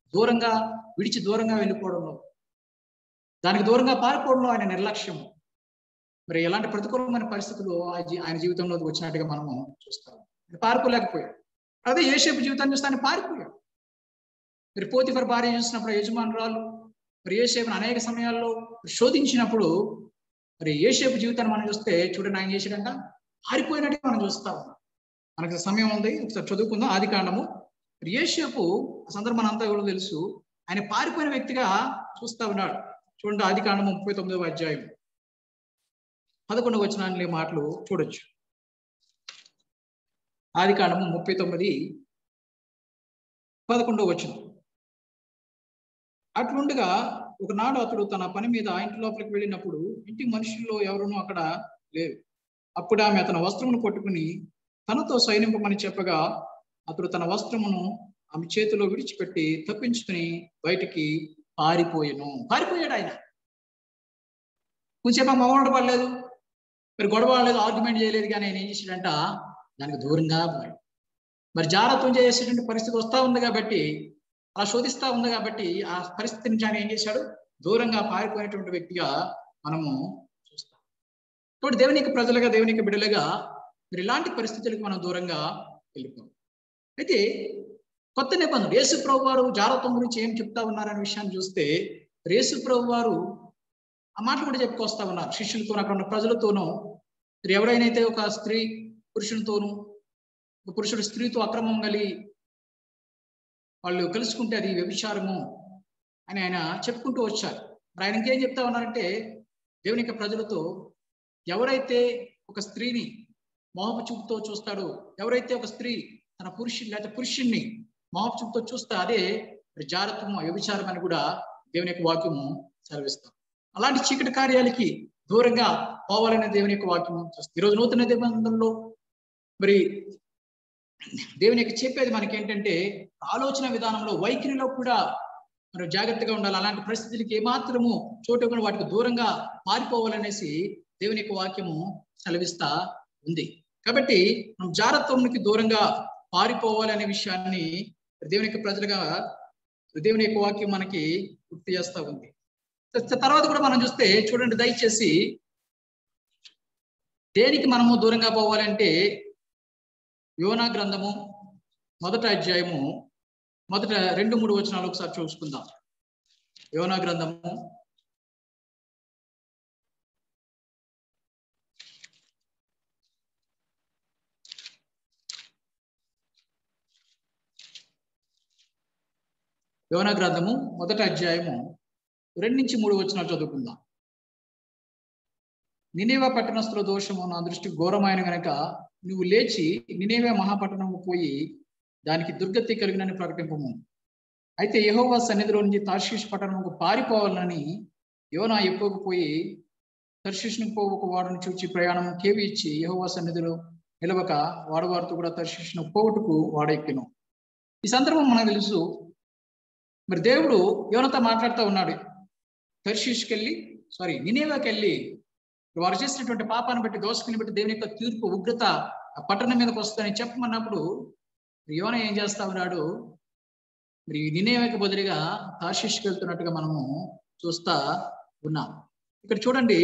దూరంగా వెళ్ళిపోవడంలో, దానికి దూరంగా పారిపోవడంలో ఆయన నిర్లక్ష్యం, మరి ఎలాంటి ప్రతికూలమైన పరిస్థితులు ఆయన జీవితంలో వచ్చినట్టుగా మనము చూస్తాము. పారిపోలేకపోయాడు. అదే యోసేపు జీవితాన్ని చూస్తే ఆయన పారిపోయాడు. మరి పోతిఫర్ భార్య చూసినప్పుడు యజమానురాలు మరి యోసేపును అనేక సమయాల్లో శోధించినప్పుడు, మరి యోసేపు జీవితాన్ని మనం చూస్తే చూడండి, ఆయన చేసాడంట పారిపోయినట్టుగా మనం చూస్తాము. మనకి సమయం ఉంది, ఒకసారి చదువుకుందాం. ఆదికాండము. యోసేపు సందర్భం అంతా కూడా తెలుసు, ఆయన పారిపోయిన వ్యక్తిగా చూస్తా ఉన్నాడు. చూడండి, ఆదికాండము 39వ అధ్యాయం 11వ వచనాన్ని మాటలు చూడొచ్చు. ఆదికాండము 39:11. అట్లుండగా ఒకనాడు అతడు తన పని మీద ఇంటి లోపలికి వెళ్ళినప్పుడు ఇంటి మనుషుల్లో ఎవరునూ అక్కడ లేరు. అప్పుడు ఆమె అతని వస్త్రమును పట్టుకుని తనతో సైనింపమని చెప్పగా అతడు తన వస్త్రమును ఆమె చేతిలో విడిచిపెట్టి తప్పించుకుని బయటికి పారిపోయాడు ఆయన. కొంచెంసేపు మొహమాట పడలేదు, మరి గొడవ లేదు, ఆర్గ్యుమెంట్ చేయలేదు, కానీ ఆయన ఏం చేశాడంట, దానికి దూరంగా పోయాడు. మరి జాగ్రత్తం చేసేటువంటి పరిస్థితి వస్తూ ఉంది కాబట్టి, అలా శోధిస్తూ ఉంది కాబట్టి ఆ పరిస్థితి నుంచి ఆయన ఏం చేశాడు, దూరంగా పారిపోయినటువంటి వ్యక్తిగా మనము చూస్తాం. కాబట్టి దేవునికి ప్రజలుగా, దేవునికి బిడ్డలుగా మరి ఇలాంటి పరిస్థితులకు మనం దూరంగా వెళ్ళిపోతాం. అయితే కొత్త నిబంధన యేసు ప్రభు వారు జాగ్రత్త గురించి ఏం చెప్తా ఉన్నారనే విషయాన్ని చూస్తే, యేసు ప్రభు వారు ఆ మాటలు కూడా చెప్పుకొస్తా ఉన్నారు శిష్యులతో, అక్కడ ఉన్న ప్రజలతోనూ. ఎవరైనా ఒక స్త్రీ పురుషునితోనూ, ఒక పురుషుడు స్త్రీతో అక్రమం కలిగి వాళ్ళు కలుసుకుంటే అది వ్యభిచారము అని ఆయన చెప్పుకుంటూ వచ్చారు. మరి ఆయన ఇంకేం చెప్తా ఉన్నారంటే, దేవుని యొక్క ప్రజలతో ఎవరైతే ఒక స్త్రీని మోహపు చూపుతో చూస్తాడో, ఎవరైతే ఒక స్త్రీ తన పురుషుని లేకపోతే పురుషుణ్ణి మోహపు చూపుతో చూస్తే అదే జారత్వము, వ్యభిచారం అని కూడా దేవుని యొక్క వాక్యము సెలవిస్తాం. అలాంటి చీకటి కార్యాలకి దూరంగా పోవాలనే దేవుని యొక్క వాక్యము చూస్తాం. ఈరోజు నూతన నిబంధనలో మరి దేవుని యొక్క చెప్పేది మనకి ఏంటంటే, ఆలోచన విధానంలో, వైఖరిలో కూడా మనం జాగ్రత్తగా ఉండాలి. అలాంటి పరిస్థితులకి ఏమాత్రము చోటు కూడా వాటికి దూరంగా పారిపోవాలనేసి దేవుని యొక్క వాక్యము సెలవిస్తా ఉంది. కాబట్టి మనం జాగ్రత్తకి దూరంగా పారిపోవాలి అనే విషయాన్ని దేవుని యొక్క ప్రజలుగా దేవుని యొక్క వాక్యం మనకి గుర్తు చేస్తా ఉంది. తర్వాత కూడా మనం చూస్తే చూడండి, దయచేసి దేనికి మనము దూరంగా పోవాలంటే, యోనా గ్రంథము 1వ అధ్యాయము 2-3 వచనాలు ఒకసారి చూసుకుందాం. యోనా గ్రంథము 1వ అధ్యాయము 2-3 వచనాలు చదువుకుందాం. నినేవే పట్టణస్థుల దోషము నా దృష్టి ఘోరమైన గనక నువ్వు లేచి నినేవే మహాపట్టణము పోయి దానికి దుర్గతి కలిగినని ప్రకటింపము. అయితే యెహోవా సన్నిధిలో నుంచి తర్షీషు పట్టణముకు పారిపోవాలని యోనా ఎప్పుకుపోయి తర్షీషును పోవుకు వాడును చూచి ప్రయాణం కేవి ఇచ్చి యెహోవా సన్నిధిలో నిలవక వాడవారితో కూడా తర్షీషును పోవుటకు వాడెక్కెను. ఈ సందర్భం మనకు తెలుసు. మరి దేవుడు యోనాతో మాట్లాడుతూ ఉన్నాడు. నినేవేకి వెళ్ళి వారు చేసినటువంటి పాపాన్ని బట్టి, దోషకుని బట్టి దేవుని యొక్క తీర్పు, ఉగ్రత ఆ పట్టణం మీదకి వస్తుందని చెప్పమన్నప్పుడు యోనా ఏం చేస్తా ఉన్నాడు, మరి నినేవేకి బదులుగా తార్షీషుకి వెళ్తున్నట్టుగా మనము చూస్తా ఉన్నాం. ఇక్కడ చూడండి,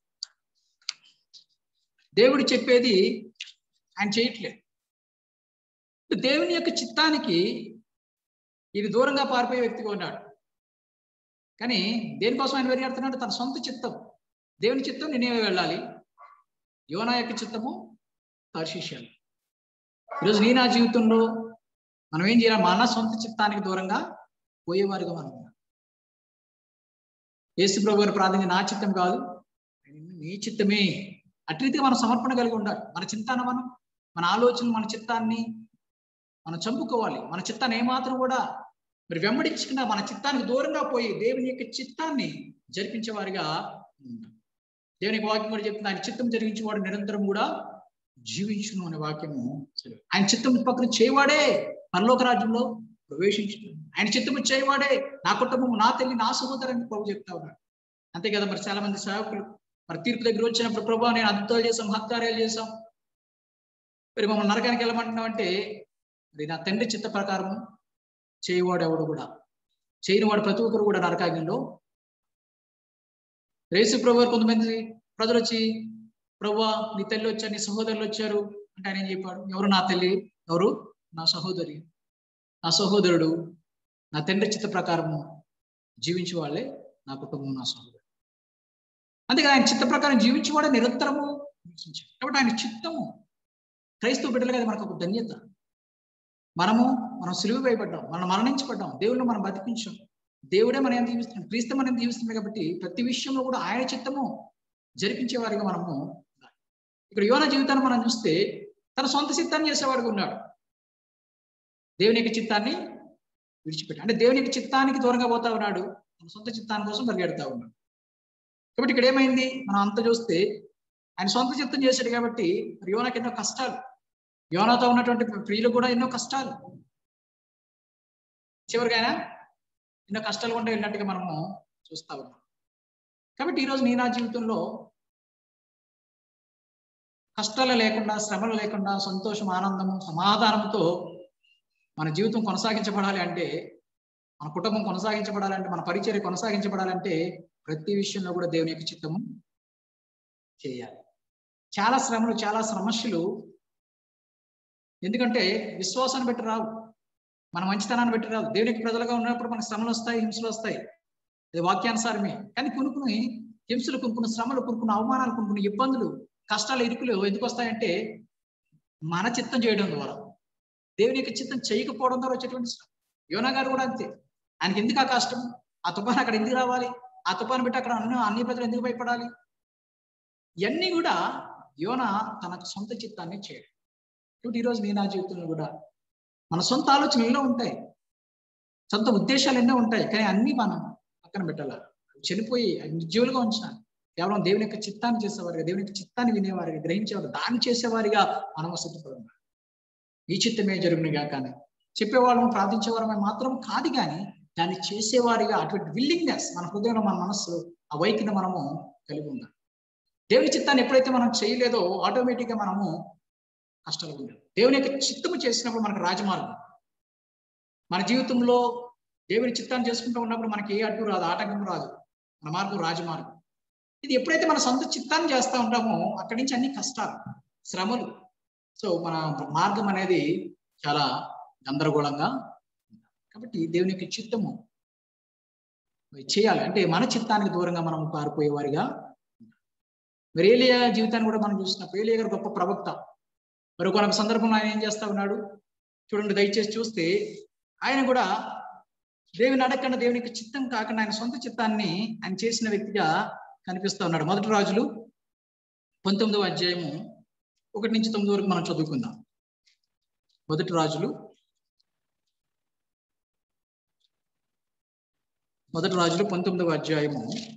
దేవుడు చెప్పేది ఆయన చేయట్లేదు. దేవుని యొక్క చిత్తానికి ఇది దూరంగా పారిపోయే వ్యక్తిగా ఉన్నాడు. కానీ దేనికోసం ఆయన వెరియాడుతున్నాడు? తన సొంత చిత్తం, దేవుని చిత్తం నినేవే వెళ్ళాలి, యోనా యొక్క చిత్తము తార్షీషు. ఈరోజు నా జీవితంలో మనం ఏం చేయాలి? మన సొంత చిత్తానికి దూరంగా పోయేవారుగా మనం ఉన్నాం. యేసు ప్రభు గారు ప్రార్థన, నా చిత్తం కాదు నీ చిత్తమే. అట్రీతిగా మనం సమర్పణ కలిగి ఉండాలి. మన చింతాన్ని మన ఆలోచన, మన చిత్తాన్ని మనం చంపుకోవాలి. మన చిత్తాన్ని ఏమాత్రం కూడా మరి వెంబడించకుండా మన చిత్తానికి దూరంగా పోయి దేవుని యొక్క చిత్తాన్ని జరిపించే వారిగా ఉంటాం. దేవునికి వాక్యం కూడా చెప్తుంది, ఆయన చిత్తం జరిగించేవాడు నిరంతరం కూడా జీవించును అనే వాక్యము. ఆయన చిత్తం పక్కన చేయవాడే పరలోక రాజ్యంలో ప్రవేశించును. ఆయన చిత్తము చేయవాడే నా కుటుంబము, నా తల్లి, నా సహోదరుని ప్రభు చెప్తా ఉన్నాడు. అంతే కదా. మరి చాలా మంది సేవకులు మరి తీర్పు దగ్గర వచ్చినప్పుడు, ప్రభు నేను అద్భుతాలు చేశాం, మహత్కార్యాలు చేశాం, మరి మమ్మల్ని నరకానికి వెళ్ళమంటున్నాం అంటే, మరి నా తండ్రి చిత్త ప్రకారం చేయవాడు ఎవడు కూడా, చేయని వాడు ప్రతి ఒక్కరు కూడా నరకాగ్నిలో. యేసు ప్రభు వారు కొంతమంది ప్రజలు వచ్చి, ప్రభువా నీ తల్లి వచ్చారు, నీ సహోదరులు వచ్చారు అంటే ఆయన ఏం చెప్పాడు? ఎవరు నా తల్లి, ఎవరు నా సహోదరి, నా సహోదరుడు, నా తండ్రి చిత్త ప్రకారము జీవించే వాళ్ళే నా కుటుంబం, నా సహోదరుడు. అంతేగా ఆయన చిత్త ప్రకారం జీవించేవాడే నిరంతరము జీవించాడు. కాబట్టి ఆయన చిత్తము, క్రైస్తవ బిడ్డలుగా మనకు ఒక ధన్యత. మనం సిలువ వేయబడ్డాం, మనం మరణించబడ్డాం, దేవుళ్ళు మనం బతికించాం, దేవుడే మనం జీవిస్తున్నాం, క్రీస్తు మనం జీవిస్తున్నాం. కాబట్టి ప్రతి విషయంలో కూడా ఆయన చిత్తము జరిపించే వారిగా మనము. ఇక్కడ యోనా జీవితాన్ని మనం చూస్తే తన సొంత చిత్తాన్ని చేసేవాడుగా ఉన్నాడు. దేవుని యొక్క చిత్తాన్ని విడిచిపెట్టి, అంటే దేవుని యొక్క చిత్తానికి దూరంగా పోతా ఉన్నాడు, తన సొంత చిత్తాన్ని కోసం పరిగెడతా ఉన్నాడు. కాబట్టి ఇక్కడ ఏమైంది, మనం అంత చూస్తే ఆయన సొంత చిత్తం చేశాడు కాబట్టి మరి యోనాకి ఎన్నో కష్టాలు, యోనాతో ఉన్నటువంటి ప్రియులు కూడా ఎన్నో కష్టాలు, చివరికి ఆయన ఎన్నో కష్టాలు కూడా వెళ్ళినట్టుగా మనము చూస్తా ఉన్నాం. కాబట్టి ఈరోజు నీ నా జీవితంలో కష్టాలు లేకుండా, శ్రమలు లేకుండా, సంతోషం, ఆనందము, సమాధానంతో మన జీవితం కొనసాగించబడాలి అంటే, మన కుటుంబం కొనసాగించబడాలంటే, మన పరిచర్య కొనసాగించబడాలంటే ప్రతి విషయంలో కూడా దేవుని యొక్క చిత్తము చేయాలి. చాలా శ్రమలు, చాలా సమస్యలు ఎందుకంటే విశ్వాసాన్ని బట్టి రావు, మన మంచితనాన్ని బట్టి రావు. దేవునికి ప్రజలుగా ఉన్నప్పుడు మనకు శ్రమలు వస్తాయి, హింసలు వస్తాయి, అది వాక్యానుసారమే. కానీ కొన్ని హింసలు, కొన్ని శ్రమలు, కొన్ని అవమానాలు, కొన్ని ఇబ్బందులు, కష్టాలు, ఇరుకులు ఎందుకు వస్తాయంటే మన చిత్తం చేయడం ద్వారా, దేవుని యొక్క చిత్తం చేయకపోవడం ద్వారా వచ్చేటువంటి శ్రమ. యోనా గారు కూడా అంతే. ఆయనకి ఎందుకు ఆ కష్టం, ఆ తుఫాను అక్కడ ఎందుకు రావాలి, ఆ తుఫాను పెట్టి అక్కడ అన్ని ప్రజలు ఎందుకు భయపడాలి, ఇవన్నీ కూడా యోనా తన సొంత చిత్తాన్ని చేయడం. ఇప్పుడు ఈరోజు నేను నా జీవితంలో కూడా మన సొంత ఆలోచనలు ఎన్నో ఉంటాయి, సొంత ఉద్దేశాలు ఎన్నో ఉంటాయి, కానీ అన్ని మనం పక్కన పెట్టాలి, చనిపోయి నిర్జీవులుగా ఉంచాలి. కేవలం దేవుని యొక్క చిత్తాన్ని చేసేవారిగా, దేవుని యొక్క చిత్తాన్ని వినేవారిగా, గ్రహించేవారు, దాన్ని చేసేవారిగా మనం సిద్ధపడాలి. ఈ చిత్తమే జరుగునుగా కానీ చెప్పేవాళ్ళము, ప్రార్థించేవారమే మాత్రం కాదు, కానీ దాన్ని చేసేవారిగా అటువంటి విల్లింగ్నెస్ మన హృదయంలో, మన మనస్సు, ఆ వైఖరిని మనము కలిగి ఉండాలి. దేవుని చిత్తాన్ని ఎప్పుడైతే మనం చేయలేదో ఆటోమేటిక్గా మనము కష్టాలు ఉండాలి. దేవుని యొక్క చిత్తము చేసినప్పుడు మనకు రాజమార్గం, మన జీవితంలో దేవుని చిత్తాన్ని చేసుకుంటూ ఉన్నప్పుడు మనకి ఏ అడ్డు రాదు, ఆటంకం రాదు, మన మార్గం రాజమార్గం. ఇది ఎప్పుడైతే మన సొంత చిత్తాన్ని చేస్తూ ఉంటామో అక్కడి నుంచి అన్ని కష్టాలు, శ్రమలు. సో మన మార్గం అనేది చాలా గందరగోళంగా. కాబట్టి దేవుని యొక్క చిత్తము చేయాలి అంటే మన చిత్తానికి దూరంగా మనం పారిపోయేవారిగా. మరి ఏలియా జీవితాన్ని కూడా మనం చూసినప్పుడు, ఏలియా గారు గొప్ప ప్రవక్త. మరి ఒక సందర్భంలో ఆయన ఏం చేస్తా ఉన్నాడు చూడండి, దయచేసి చూస్తే ఆయన కూడా దేవుని అడగకుండా, దేవుని యొక్క చిత్తం కాకుండా ఆయన సొంత చిత్తాన్ని ఆయన చేసిన వ్యక్తిగా కనిపిస్తా ఉన్నాడు. మొదటి రాజులు 19వ అధ్యాయము 1 నుంచి 9 వరకు మనం చదువుకుందాం. మొదటి రాజులు 19వ అధ్యాయము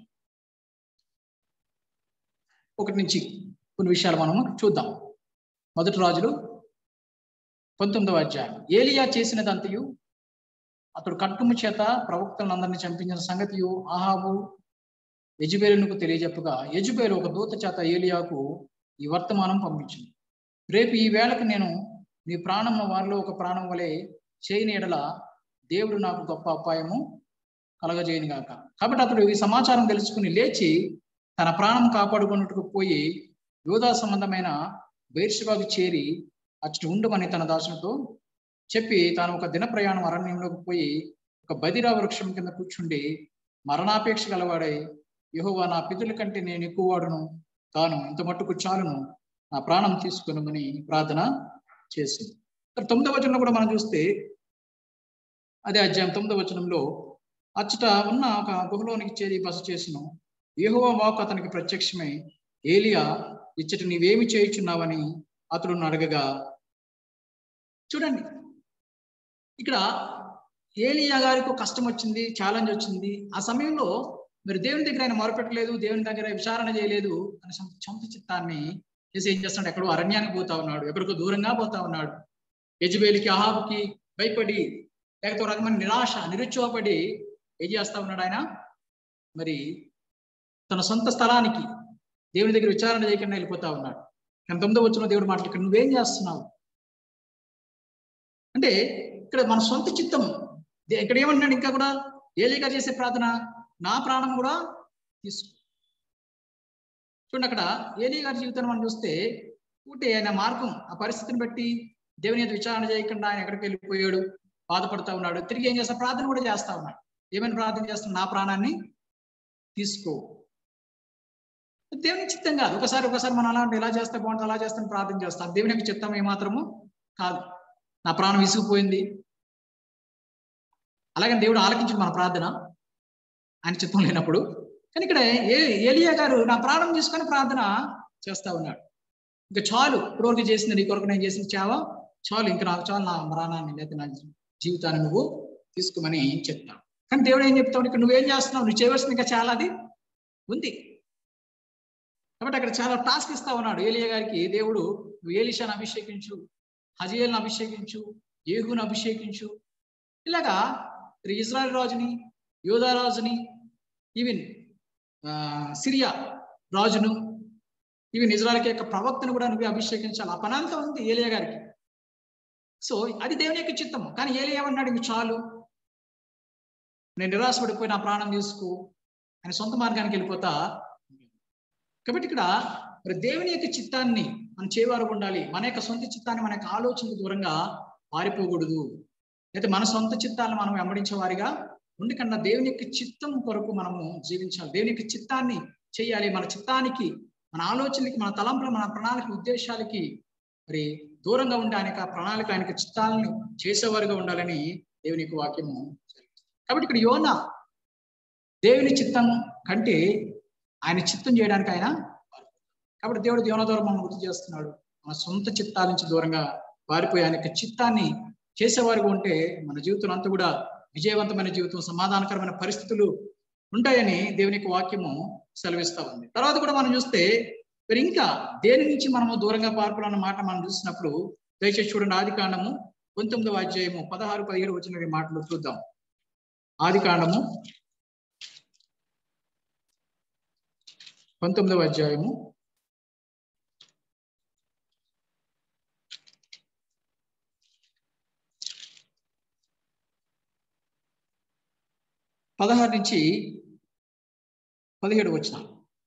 1 నుంచి కొన్ని విషయాలు మనము చూద్దాం. మొదటి రాజులు 19వ అధ్యాయం. ఏలియా చేసినదంతయు, అతడు కట్టుము చేత ప్రవక్తలందరినీ చంపించిన సంగతియు ఆహాబు యెజెబెలునకు తెలియజెప్పగా, యెజెబెలు ఒక దూత చేత ఏలియాకు ఈ వర్తమానం పంపించింది. రేపు ఈ వేళకు నేను నీ ప్రాణమును వారిలో ఒక ప్రాణం వలె చేయని ఎడల దేవుడు నాకు గొప్ప అపాయము కలగజేయను గాక. కాబట్టి అతడు ఈ సమాచారం తెలుసుకుని లేచి తన ప్రాణం కాపాడుకున్నట్టుకు పోయి యూదా సంబంధమైన బెర్షెబాకు చేరి అచ్చట ఉండమని తన దాసునితో చెప్పి, తాను ఒక దిన ప్రయాణం అరణ్యంలోకి పోయి ఒక బదిరా వృక్షం కింద కూర్చుండి మరణాపేక్ష గలవాడై, యెహోవా నా పితరుల కంటే నేను ఎక్కువ వాడును కాను, ఇంత మట్టుకు చాలును, నా ప్రాణం తీసుకునమని ప్రార్థన చేసింది. 9వ వచనంలో కూడా మనం చూస్తే, అదే అధ్యాయం 9వ వచనంలో, అచ్చట ఉన్న ఒక గుహలోనికి చేరి బస చేసిన యెహోవా వాక్కు అతనికి ప్రత్యక్షమై, ఏలియా ఇచ్చట నీవేమి చేయుచున్నావని అతడు అడగగా. చూడండి, ఇక్కడ ఏలియా గారికి కష్టం వచ్చింది, ఛాలెంజ్ వచ్చింది. ఆ సమయంలో మరి దేవుని దగ్గర ఆయన మొరపెట్టలేదు, దేవుని దగ్గర విచారణ చేయలేదు. తన సొంత చిత్తాన్ని చేసి ఏం చేస్తున్నాడు, ఎక్కడో అరణ్యానికి పోతా ఉన్నాడు, ఎక్కడికో దూరంగా పోతా ఉన్నాడు. యెజెబెలుకి, అహాబుకి భయపడి, లేకపోతే ఒక రకమైన నిరాశ, నిరుత్సాహపడి ఏం చేస్తా ఉన్నాడు ఆయన, మరి తన సొంత స్థలానికి దేవుని దగ్గర విచారణ చేయకుండా వెళ్ళిపోతా ఉన్నాడు. 9వ వచనంలో దేవుడు మాట్లాడు, ఇక్కడ నువ్వేం చేస్తున్నావు అంటే, ఇక్కడ మన సొంత చిత్తం. ఇక్కడ ఏమంటున్నాడు ఇంకా కూడా, ఏలియా చేసే ప్రార్థన, నా ప్రాణం కూడా తీసుకో. చూడండి, అక్కడ ఏలియా గారి జీవితాన్ని మనం చూస్తే ఒకటి ఆయన మార్గం, ఆ పరిస్థితిని బట్టి దేవుని యొక్క విచారణ చేయకుండా ఆయన ఎక్కడికి వెళ్ళిపోయాడు, బాధపడతా ఉన్నాడు. తిరిగి ఏం చేస్తా, ప్రార్థన కూడా చేస్తా ఉన్నాడు. ఏమైనా ప్రార్థన చేస్తున్నాడు, నా ప్రాణాన్ని తీసుకో. దేవుని చిత్తం కాదు. ఒకసారి మనం అలా ఎలా చేస్తే బాగుంటుంది, అలా చేస్తాను ప్రార్థన చేస్తాను. దేవుని యొక్క చిత్తం ఏమాత్రము కాదు. నా ప్రాణం విసిగిపోయింది, అలాగని దేవుడు ఆలకించింది మన ప్రార్థన, ఆయన చిత్తం లేనప్పుడు. కానీ ఇక్కడ ఏలియా గారు నా ప్రాణం తీసుకొని ప్రార్థన చేస్తా ఉన్నాడు. ఇంకా చాలు, ఇప్పటివరకు చేసింది నీ కొరకు నేను చేసిన చావా చాలు, ఇంకా నాకు చాలు, నా మరణాన్ని లేదా నా జీవితాన్ని నువ్వు తీసుకోమని చెప్తావు. కానీ దేవుడు ఏం చెప్తావు, ఇక్కడ నువ్వేం చేస్తున్నావు, నువ్వు చేయవలసింది ఇంకా చాలా అది ఉంది. కాబట్టి అక్కడ చాలా టాస్క్ ఇస్తా ఉన్నాడు ఏలియా గారికి దేవుడు. నువ్వు ఏలీషాను అభిషేకించు, హజయేలును అభిషేకించు, యేహూను అభిషేకించు. ఇలాగా ఇజ్రాయెల్ రాజుని, యోధా రాజుని, ఈవెన్ సిరియా రాజును, ఈవెన్ ఇజ్రాయెల్ యొక్క ప్రవక్తను కూడా నువ్వు అభిషేకించాలి. ఆ పనంతా ఉంది ఏలియా గారికి. సో అది దేవుని యొక్క చిత్తము. కానీ ఏలియా ఏమన్నాడు, ఇంక చాలు, నేను నిరాశపడిపోయి నా ప్రాణం తీసుకో ఆయన సొంత మార్గానికి వెళ్ళిపోతా. కాబట్టి ఇక్కడ మరి దేవుని యొక్క చిత్తాన్ని మనం చేయవారు ఉండాలి. మన యొక్క సొంత చిత్తాన్ని, మన యొక్క ఆలోచనకు దూరంగా పారిపోకూడదు. అయితే మన సొంత చిత్తాన్ని మనం వెంబడించే వారిగా ఉండకన్నా దేవుని యొక్క చిత్తం కొరకు మనము జీవించాలి. దేవుని యొక్క చిత్తాన్ని చేయాలి. మన చిత్తానికి, మన ఆలోచనలకి, మన తలంపులు, మన ప్రణాళిక, ఉద్దేశాలకి మరి దూరంగా ఉండి ఆయన ప్రణాళిక, ఆయన చిత్తాలను చేసేవారుగా ఉండాలని దేవుని యొక్క వాక్యము. కాబట్టి ఇక్కడ యోనా దేవుని చిత్తం కంటే ఆయన చిత్తం చేయడానికి ఆయన. కాబట్టి దేవుడు యోనా ద్వారా మనం గుర్తు చేస్తున్నాడు, మన సొంత చిత్తాల నుంచి దూరంగా పారిపోయి ఆయన యొక్క చిత్తాన్ని చేసేవారుగా ఉంటే మన జీవితం అంతా కూడా విజయవంతమైన జీవితం, సమాధానకరమైన పరిస్థితులు ఉంటాయని దేవుని యొక్క వాక్యము సెలవిస్తా ఉంది. తర్వాత కూడా మనం చూస్తే మరి ఇంకా దేని నుంచి మనము దూరంగా పారిపోవాలన్న మాట మనం చూసినప్పుడు దయచేసి చూడండి, ఆదికాండము 19వ అధ్యాయము 16-17 వచ్చిన మాటలు చూద్దాం. ఆదికాండము 19వ అధ్యాయము 16 నుంచి 17 వచ్చిన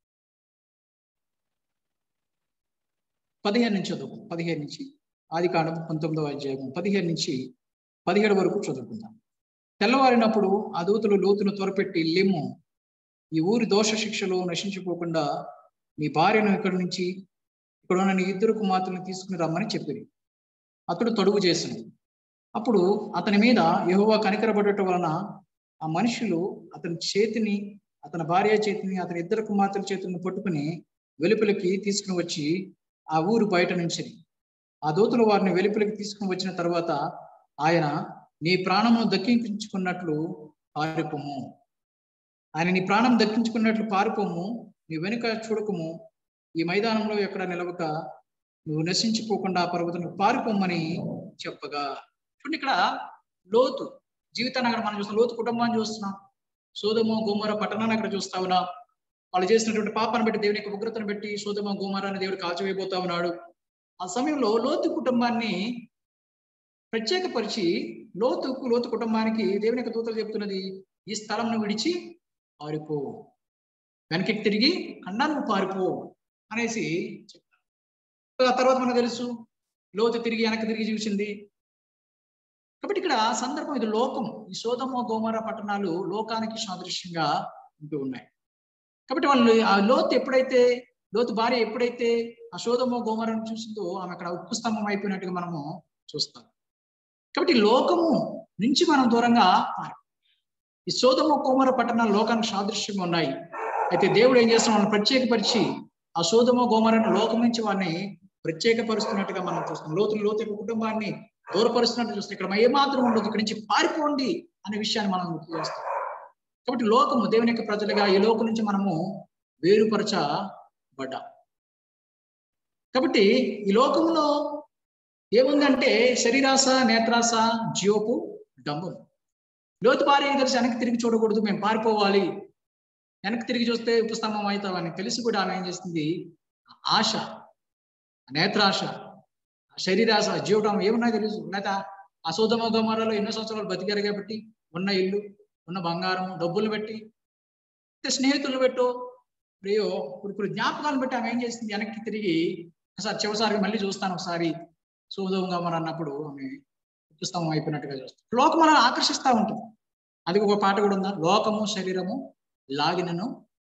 15 నుంచి చదువు. 15 నుంచి ఆదికాండం 19వ అధ్యాయం 15 నుంచి 17 వరకు చదువుకుందాం. తెల్లవారినప్పుడు ఆ దూతలు లోతును త్వరపెట్టి, లెమ్ము, ఈ ఊరి దోష శిక్షలో నశించిపోకుండా నీ భార్యను ఇక్కడి నుంచి, ఇక్కడ ఉన్న నీ 2 కుమార్తెలను తీసుకుని రమ్మని చెప్పింది. అతడు తడువు చేసను. అప్పుడు అతని మీద యెహోవా కనికరపడటం వలన ఆ మనుషులు అతని చేతిని, అతని భార్య చేతిని, అతని 2 కుమార్తెల చేతులను పట్టుకుని వెలుపలికి తీసుకుని వచ్చి ఆ ఊరు బయట నుంచి ఆ దూతలు వారిని వెలుపలికి తీసుకుని వచ్చిన తర్వాత ఆయన, నీ ప్రాణము దక్కించుకున్నట్లు పారిపోము, ఆయన నీ ప్రాణం దక్కించుకున్నట్లు పారిపోము, నీ వెనుక చూడకము, ఈ మైదానంలో ఎక్కడ నిలవక నువ్వు నశించిపోకుండా ఆ పర్వతానికి పారిపోమని చెప్పగా. చూడండి, ఇక్కడ లోతు జీవితాన్ని అక్కడ మనం చూస్తున్నాం. లోతు కుటుంబాన్ని చూస్తున్నాం. సోదొమ గోమొర పట్టణాన్ని అక్కడ చూస్తా ఉన్నాం. వాళ్ళు చేసినటువంటి పాపాన్ని బట్టి, దేవుని యొక్క ఉగ్రతను బట్టి సోదొమ గోమొరాని దేవుడు కాల్చివేయబోతా ఉన్నాడు. ఆ సమయంలో లోతు కుటుంబాన్ని ప్రత్యేకపరిచి లోతు కుటుంబానికి దేవుని యొక్క దూతలు చెప్తున్నది, ఈ స్థలంను విడిచి పారిపో, వెనక్కి తిరిగి ఖండానికి పారిపో అనేసి చెప్తారు. ఆ తర్వాత మనకు తెలుసు లోతు వెనక్కి తిరిగి చూసింది. కాబట్టి ఇక్కడ సందర్భం ఇది లోకం. ఈ సోదొమ గోమొర పట్టణాలు లోకానికి సాదృశ్యంగా ఉంటూ ఉన్నాయి. కాబట్టి వాళ్ళు ఆ లోతు భార్య ఎప్పుడైతే ఆ సోదొమ గోమొరను చూసిందో ఆమె అక్కడ ఉప్పు స్తంభం అయిపోయినట్టుగా మనము చూస్తాం. కాబట్టి లోకము నుంచి మనం దూరంగా ఈ సోదొమ గోమొర పట్టణాలు లోకానికి సాదృశ్యంగా ఉన్నాయి. అయితే దేవుడు ఏం చేస్తున్నాం, వాళ్ళని ప్రత్యేకపరిచి ఆ సోదొమ గోమొరను లోకం నుంచి వారిని ప్రత్యేకపరుస్తున్నట్టుగా మనం చూస్తాం. లోతు యొక్క కుటుంబాన్ని దూరపరుస్తున్నట్టు చూస్తాం. ఇక్కడ ఏమాత్రం ఉండదు, ఇక్కడి నుంచి పారిపోండి అనే విషయాన్ని మనం గుర్తు చేస్తాం. కాబట్టి లోకము, దేవుని యొక్క ప్రజలుగా ఈ లోకం నుంచి మనము వేరుపరచబడ్డాం. కాబట్టి ఈ లోకంలో ఏముందంటే శరీరాశ, నేత్రాశ, జీవపు డంబం. లోతు భార్య తెలిసి వెనక్కి తిరిగి చూడకూడదు, మేము పారిపోవాలి, వెనక్కి తిరిగి చూస్తే ఉపస్తంభం అవుతామని తెలిసి కూడా ఆమె ఏం చేస్తుంది, ఆశ, నేత్రాశ, శరీరాశ, జీవటం ఏమున్నాయో తెలుసు. లేక ఆ సోదొమ గోమొరలో ఎన్నో సంవత్సరాలు బతికారు కాబట్టి ఉన్న ఇల్లు, ఉన్న బంగారం, డబ్బులు పెట్టి, స్నేహితులు పెట్టు, ప్రియో ఇప్పుడు జ్ఞాపకాలను బట్టి ఆమె ఏం చేసింది, వెనక్కి తిరిగి చివరిసారి మళ్ళీ చూస్తాను ఒకసారి సోదొమ గోమొర అన్నప్పుడు ఆమె ఉపస్తంభం అయిపోయినట్టుగా చూస్తాం. లోకం మనల్ని ఆకర్షిస్తూ ఉంటుంది. అది ఒక పాట కూడా ఉందా, లోకము శరీరము లాగినను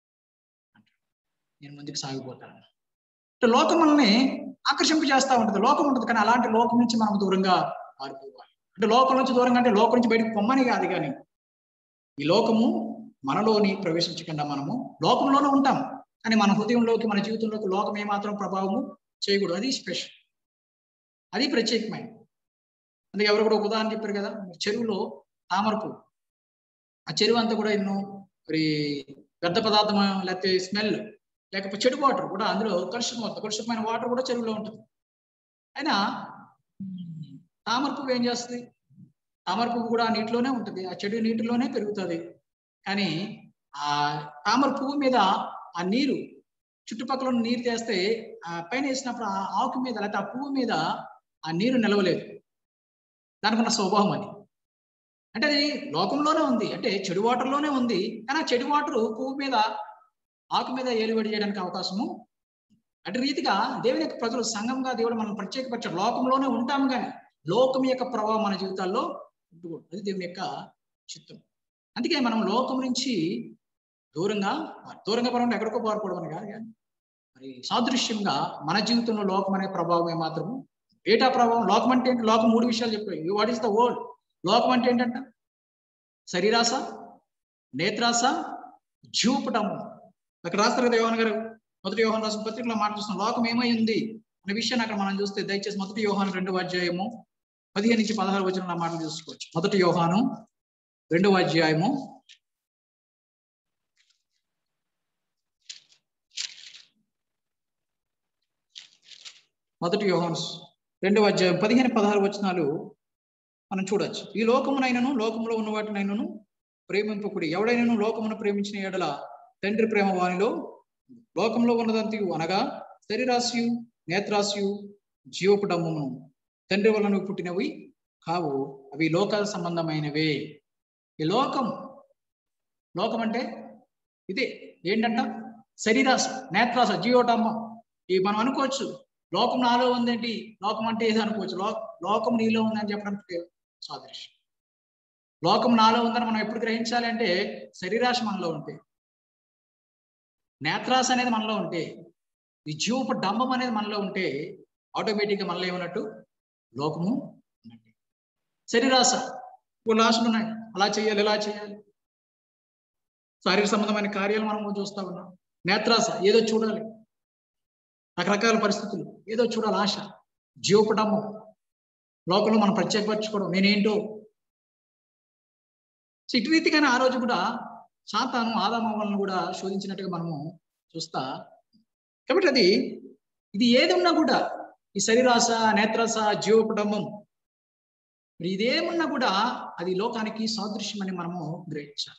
నేను ముందుకు సాగిపోతాను. లోకం మనల్ని ఆకర్షింపు చేస్తూ ఉంటుంది. లోకం ఉంటుంది, కానీ అలాంటి లోకం నుంచి మనం దూరంగా పారిపోవాలి. అంటే లోకం నుంచి దూరంగా అంటే లోకం నుంచి బయటకు పొమ్మని కాదు, కానీ ఈ లోకము మనలోని ప్రవేశించకుండా మనము లోకంలోనే ఉంటాం, కానీ మన హృదయంలోకి, మన జీవితంలోకి లోకం ఏమాత్రం ప్రభావము చేయకూడదు. అది స్పెషల్, అది ప్రత్యేకమైన. అందుకే ఎవరు కూడా ఒక ఉదాహరణ చెప్పారు కదా, చెరువులో తామర పువ్వు, ఆ చెరువు అంతా కూడా ఎన్నో మరి వ్యర్థ పదార్థం, లేకపోతే స్మెల్, లేకపోతే చెడు వాటర్ కూడా అందులో కలుషితమైన వాటర్ కూడా చెరువులో ఉంటుంది. అయినా తామర పువ్వు ఏం చేస్తుంది? తామర పువ్వు కూడా నీటిలోనే ఉంటుంది, ఆ చెడు నీటిలోనే పెరుగుతుంది. కానీ ఆ తామర పువ్వు మీద ఆ నీరు, చుట్టుపక్కల ఉన్న నీరు చేస్తే ఆ పైన వేసినప్పుడు ఆ ఆకు మీద లేకపోతే ఆ పువ్వు మీద ఆ నీరు నిలవలేదు. దానికి ఉన్న స్వభావం అది. అంటే అది లోకంలోనే ఉంది, అంటే చెడు వాటర్లోనే ఉంది. కానీ ఆ చెడు వాటర్ పువ్వు మీద, ఆకు మీద ఏలుబడి చేయడానికి అవకాశము. అటు రీతిగా దేవుని యొక్క ప్రజలు, సంఘంగా దేవుడు మనం ప్రత్యేకపరిచాడు. లోకంలోనే ఉంటాము, కానీ లోకం యొక్క ప్రభావం మన జీవితాల్లో ఉండకూడదు. అది దేవుని యొక్క చిత్తం. అందుకే మనం లోకం నుంచి దూరంగా పరంగా ఎక్కడికో పారిపోవడం కాదు, కానీ మరి సాదృశ్యంగా మన జీవితంలో లోకం అనే ప్రభావమే మాత్రము. ఏటా ప్రభావం? లోకం అంటే ఏంటి? లోకం 3 విషయాలు చెప్పాయి. What is the world? లోకం అంటే ఏంటంట? శరీరాస, నేత్రాస, జీవపటము. అక్కడ రాస్తారు కదా యోహాను గారు, మొదటి యోహాను రాసిన పత్రికలో మాట చూస్తున్నాం. లోకం ఏమై ఉంది అనే విషయాన్ని అక్కడ మనం చూస్తే, దయచేసి మొదటి యోహాను 2వ అధ్యాయము 15 నుంచి 16 వచనాల మాటలు చూసుకోవచ్చు. మొదటి యోహాను 2వ అధ్యాయము 15-16 వచనాలు మనం చూడొచ్చు. ఈ లోకమునైనను లోకములో ఉన్న వాటినైనను ప్రేమింపకుడి. ఎవడైనను లోకమును ప్రేమించిన ఎడల తండ్రి ప్రేమ వానిలో. లోకంలో ఉన్నదంతయు అనగా శరీరాశయు, నేత్రాశయు, జీవపుటమ్మును తండ్రి వలన పుట్టినవి కావు, అవి లోక సంబంధమైనవే. ఈ లోకం అంటే ఇదే ఏంటంట? శరీరాశ, నేత్రాశ, జీవటమ్మం. ఇవి మనం అనుకోవచ్చు, లోకం నాలో ఉందేంటి, లోకం అంటే ఏది అనుకోవచ్చు. లోకం నీలో ఉందని చెప్పడానికి సాదృశ్యం. లోకం నాలో ఉందని మనం ఎప్పుడు గ్రహించాలి అంటే, శరీరాశ మనలో ఉంటే, నేత్రాశ అనేది మనలో ఉంటే, ఈ జీవపు డంబం అనేది మనలో ఉంటే, ఆటోమేటిక్గా మనలో ఏమన్నట్టు? లోకము ఉన్నట్టు. శరీరాశ, కొన్ని ఆశలు ఉన్నాయి, అలా చేయాలి, ఇలా చేయాలి, శారీరక సంబంధమైన కార్యాలు మనం చూస్తా ఉన్నాం. నేత్రాశ, ఏదో చూడాలి, రకరకాల పరిస్థితులు, ఏదో చూడాలి ఆశ. జీవపటము, లోకంలో మనం ప్రత్యేకపరచుకోవడం, నేనేంటో. సో ఇటు రీతిగానే ఆ రోజు కూడా సాతాను ఆదామవ్వలను కూడా శోధించినట్టుగా మనము చూస్తా. కాబట్టి ఇది ఏది ఉన్నా కూడా, ఈ శరీరాశ, నేత్రాశ, జీవపటమం, ఇదేమున్నా కూడా అది లోకానికి సాదృశ్యం అని మనము గ్రహించాలి.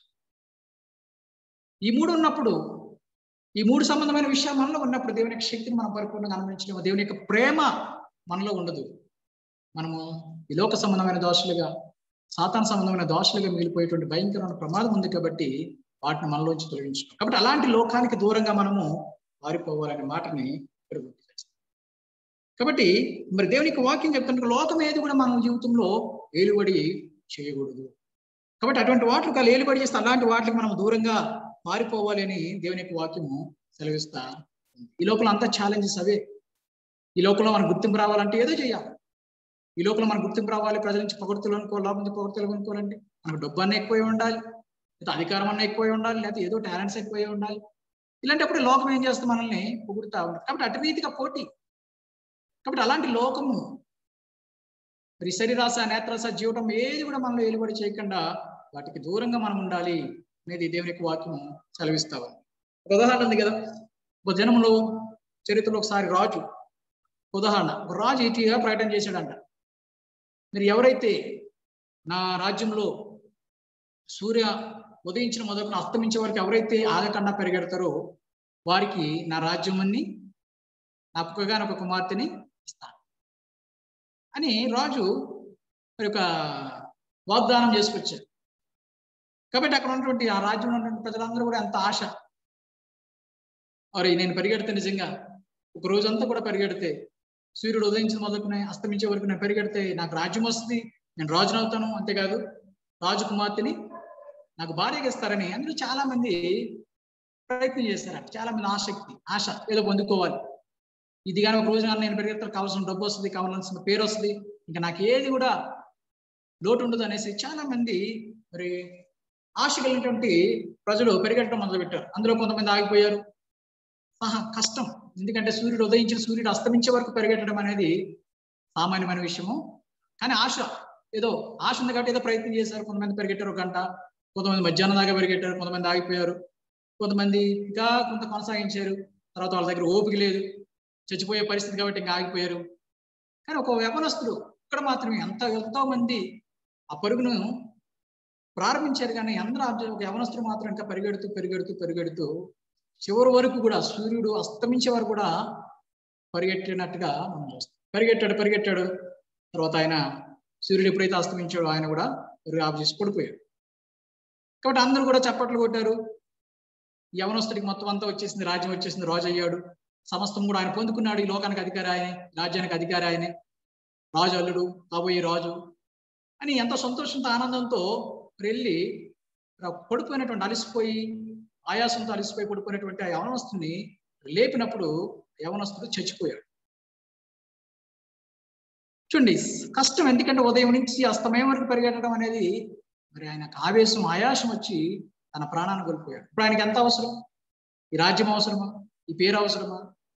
ఈ 3 ఉన్నప్పుడు, ఈ 3 సంబంధమైన విషయాలు మనలో ఉన్నప్పుడు దేవుని యొక్క శక్తిని మనం పరిపూర్ణంగా అనుభవించలేము. దేవుని యొక్క ప్రేమ మనలో ఉండదు. మనము ఈ లోక సంబంధమైన దోషులుగా, సాతాను సంబంధమైన దోషులుగా మిగిలిపోయేటువంటి భయంకరమైన ప్రమాదం ఉంది. కాబట్టి వాటిని మనలోంచి తొలగించుకోవాలి. కాబట్టి అలాంటి లోకానికి దూరంగా మనము పారిపోవాలనే మాటని గుర్తు చేస్తాం. కాబట్టి మరి దేవుని యొక్క వాక్యం చెప్తుంటే, లోకం ఏది కూడా మన జీవితంలో ఏలుబడి చేయకూడదు. కాబట్టి అటువంటి వాటికి ఏలుబడి చేస్తే అలాంటి వాటికి మనం దూరంగా పారిపోవాలి అని దేవుని యొక్క వాక్యము సెలవిస్తా. ఈ లోకంలో అంతా ఛాలెంజెస్ అవే. ఈ లోకంలో మనకు గుర్తింపు రావాలంటే ఏదో చేయాలి. ఈ లోకంలో మనకు గుర్తింపు రావాలి, ప్రజల నుంచి పొగడ్తలు అనుకోవాలి, లోపల నుంచి పొగడ్తలు అనుకోవాలంటే మనకు డబ్బు అన్న ఎక్కువై ఉండాలి, లేదా అధికారం అన్న ఎక్కువై ఉండాలి, లేకపోతే ఏదో టాలెంట్స్ ఎక్కువై ఉండాలి. ఇలాంటప్పుడు లోకం ఏం చేస్తుంది? మనల్ని పొగుడుతూ ఉంటుంది. కాబట్టి అటు రీతిగా పోటీ. కాబట్టి అలాంటి లోకము, మరి శరీరాశ, నేత్రాశ, జీవటం ఏది కూడా మనలో ఏలుబడి చేయకుండా వాటికి దూరంగా మనం ఉండాలి అనేది దేవుని యొక్క వాక్యము సెలవిస్తావు. ఒక ఉదాహరణ ఉంది కదా, ఒక జనంలో చరిత్రలో ఒకసారి రాజు, ఉదాహరణ, ఒక రాజు ఇటీగా ప్రకటన చేశాడంట, మీరు ఎవరైతే నా రాజ్యంలో సూర్య ఉదయించిన మొదలుకొని అస్తమించే వరకు ఎవరైతే ఆగకుండా పరిగెడతారో వారికి నా రాజ్యం అన్ని, నా ఒక్కగానొక కుమార్తెని ఇస్తాను అని రాజు మరి ఒక వాగ్దానం చేసుకొచ్చారు. కాబట్టి అక్కడ ఉన్నటువంటి ఆ రాజ్యంలో ఉన్నటువంటి ప్రజలందరూ కూడా ఎంత ఆశ, మరి నేను పరిగెడితే నిజంగా ఒక రోజంతా కూడా పరిగెడితే, సూర్యుడు ఉదయించిన మొదలుకునే అస్తమించే వరకు నేను పరిగెడితే నాకు రాజ్యం వస్తుంది, నేను రాజును అవుతాను, అంతేకాదు రాజకుమార్తెని నాకు భార్యగా ఇస్తారని అందులో చాలా మంది ప్రయత్నం చేశారు. చాలా మంది ఆశ ఏదో పొందుకోవాలి, ఇది కానీ ఒక రోజు నేను పరిగెత్తాను, కావాల్సిన డబ్బు వస్తుంది, కావాల్సిన పేరు వస్తుంది, ఇంకా నాకు ఏది కూడా లోటు ఉండదు అనేసి చాలా మంది మరి ఆశ కలిగినటువంటి ప్రజలు పరిగెట్టడం మొదలుపెట్టారు. అందులో కొంతమంది ఆగిపోయారు. కష్టం, ఎందుకంటే సూర్యుడు ఉదయించిన సూర్యుడు అస్తమించే వరకు పరిగెట్టడం అనేది సామాన్యమైన విషయము. కానీ ఆశ ఏదో ఆశ ఉంది కాబట్టి ఏదో ప్రయత్నం చేశారు. కొంతమంది పరిగెట్టారు 1 గంట, కొంతమంది మధ్యాహ్నం దాకా పరిగెట్టారు, కొంతమంది ఆగిపోయారు, కొంతమంది ఇంకా కొంత కొనసాగించారు. తర్వాత వాళ్ళ దగ్గర ఓపిక లేదు, చచ్చిపోయే పరిస్థితి కాబట్టి ఇంకా ఆగిపోయారు. కానీ ఒక యవనస్తుడు ఇక్కడ మాత్రమే ఎంతో మంది ఆ పరుగును ప్రారంభించారు. కానీ అందరూ ఒక యవనస్తుడు మాత్రం ఇంకా పరిగెడుతూ చివరి వరకు కూడా సూర్యుడు అస్తమించే వరకు కూడా పరిగెట్టినట్టుగా మనం చూస్తాం. పరిగెట్టాడు. తర్వాత ఆయన సూర్యుడు ఎప్పుడైతే అస్తమించాడో ఆయన కూడా ఆఫ్ చేసి పడిపోయాడు. కాబట్టి అందరూ కూడా చప్పట్లు కొట్టారు. యవనస్తుడికి మొత్తం అంతా వచ్చేసింది, రాజ్యం వచ్చేసింది, రాజు అయ్యాడు, సమస్తం కూడా ఆయన పొందుకున్నాడు. ఈ లోకానికి అధికారి ఆయనే, రాజ్యానికి అధికారి ఆయనే, రాజు అల్లుడు, కాబోయే రాజు అని ఎంతో సంతోషంతో ఆనందంతో వెళ్ళి పడిపోయినటువంటి అలసిపోయి ఆయాసంతో అలసిపోయి పడిపోయినటువంటి ఆ యవనస్తుని లేపినప్పుడు యవనస్తుడు చచ్చిపోయాడు. చూడండి కష్టం, ఎందుకంటే ఉదయం నుంచి అస్తమయం వరకు పరిగెట్టడం అనేది మరి ఆయనకు ఆయాసం వచ్చి తన ప్రాణాన్ని కోల్పోయాడు. ఇప్పుడు ఆయనకి ఎంత అవసరం? ఈ రాజ్యం అవసరమా? ఈ పేరు అవసరమా?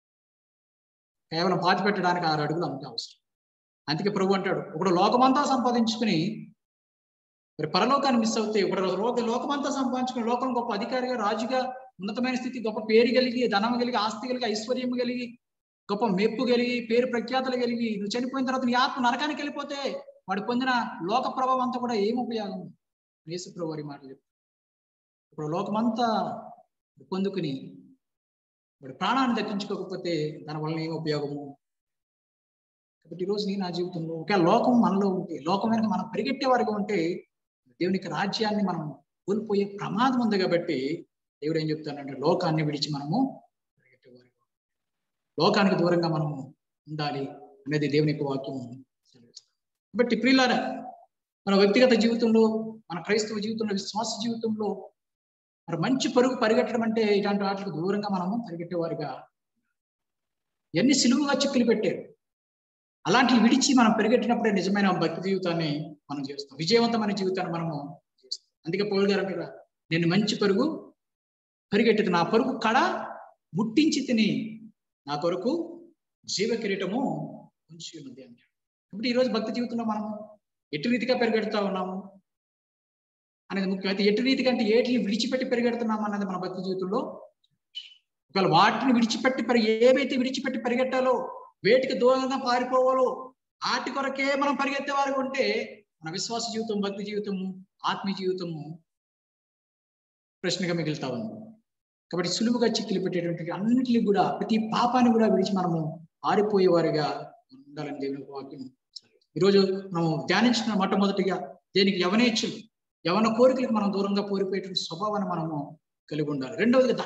కేవలం పాతి పెట్టడానికి 6 అడుగులు అంతే అవసరం. అందుకే ప్రభు అంటాడు, ఒకడు లోకమంతా సంపాదించుకుని మరి పరలోకాన్ని మిస్ అవుతే, ఒకడు లోకమంతా సంపాదించుకుని లోకం గొప్ప అధికారిగా, రాజుగా, ఉన్నతమైన స్థితి, గొప్ప పేరు కలిగి, ధనం కలిగి, ఆస్తి కలిగి, ఐశ్వర్యం కలిగి, గొప్ప మెప్పు కలిగి, పేరు ప్రఖ్యాతలు కలిగి నువ్వు చనిపోయిన తర్వాత నీ ఆత్మ నరకానికి వెళ్ళిపోతే వాడు పొందిన లోక ప్రభావం అంతా కూడా ఏం ఉపయోగం? యేసు ప్రభు వారి మాటలు చెప్తారు. ఇప్పుడు లోకమంతా పొందుకుని వాడు ప్రాణాన్ని దక్కించుకోకపోతే దాని వలన ఏం ఉపయోగము? కాబట్టి ఈరోజు నా జీవితంలో ఒక లోకం మనలో ఉంటే, లోకం వెనక మనం పరిగెట్టే వారిగా ఉంటే దేవునికి రాజ్యాన్ని మనం కోల్పోయే ప్రమాదం ఉంది. కాబట్టి దేవుడు ఏం చెప్తానంటే లోకాన్ని విడిచి మనము పరిగెట్టేవారు, లోకానికి దూరంగా మనము ఉండాలి అనేది దేవుని యొక్క వాక్యం సెలవిస్తుంది. కాబట్టి ప్రియులారా, మన వ్యక్తిగత జీవితంలో, మన క్రైస్తవ జీవితంలో, విశ్వాస జీవితంలో మరి మంచి పరుగు పరిగెట్టడం అంటే ఇలాంటి వాటికి దూరంగా మనము పరిగెట్టేవారిగా, ఎన్ని సిలువుగా చిక్కులు పెట్టారు అలాంటివి విడిచి మనం పరిగెట్టినప్పుడే నిజమైన భక్తి జీవితాన్ని మనం చేస్తాం, విజయవంతమైన జీవితాన్ని మనము చేస్తాం. అందుకే పౌలు గారు అంటారు, నేను మంచి పరుగు పరిగెట్టితే నా పరుగు కడ ముట్టించి తిని నా కొరకు జీవ కిరీటము ఉంచి ఉన్నది అంటాడు. కాబట్టి ఈరోజు భక్తి జీవితంలో మనము ఎటు రీతిగా పరిగెడుతూ ఉన్నాము అనేది ముఖ్యం. అయితే ఎటు రీతిగా అంటే ఏటిని విడిచిపెట్టి పరిగెడుతున్నాము అన్నది మన భక్తి జీవితంలో. ఒకవేళ వాటిని విడిచిపెట్టి ఏవైతే విడిచిపెట్టి పరిగెట్టాలో, వేటికి దూరంగా పారిపోవాలో వాటి కొరకే మనం పరిగెత్తే వారికి ఉంటే మన విశ్వాస జీవితం, భక్తి జీవితము, ఆత్మీయ జీవితము ప్రశ్నగా మిగులుతా ఉంది. కాబట్టి సులువుగా చిక్కులు పెట్టేటువంటి అన్నింటినీ కూడా, ప్రతి పాపాన్ని కూడా విడిచి మనము ఆరిపోయేవారిగా ఉండాలని దేవుని వాక్యం. ఈరోజు మనం ధ్యానించిన మొట్టమొదటిగా దేనికి? యవనేచ్ఛలు, యవన కోరికలకు మనం దూరంగా పోరిపోయేటువంటి స్వభావాన్ని మనము కలిగి ఉండాలి. రెండవదిగా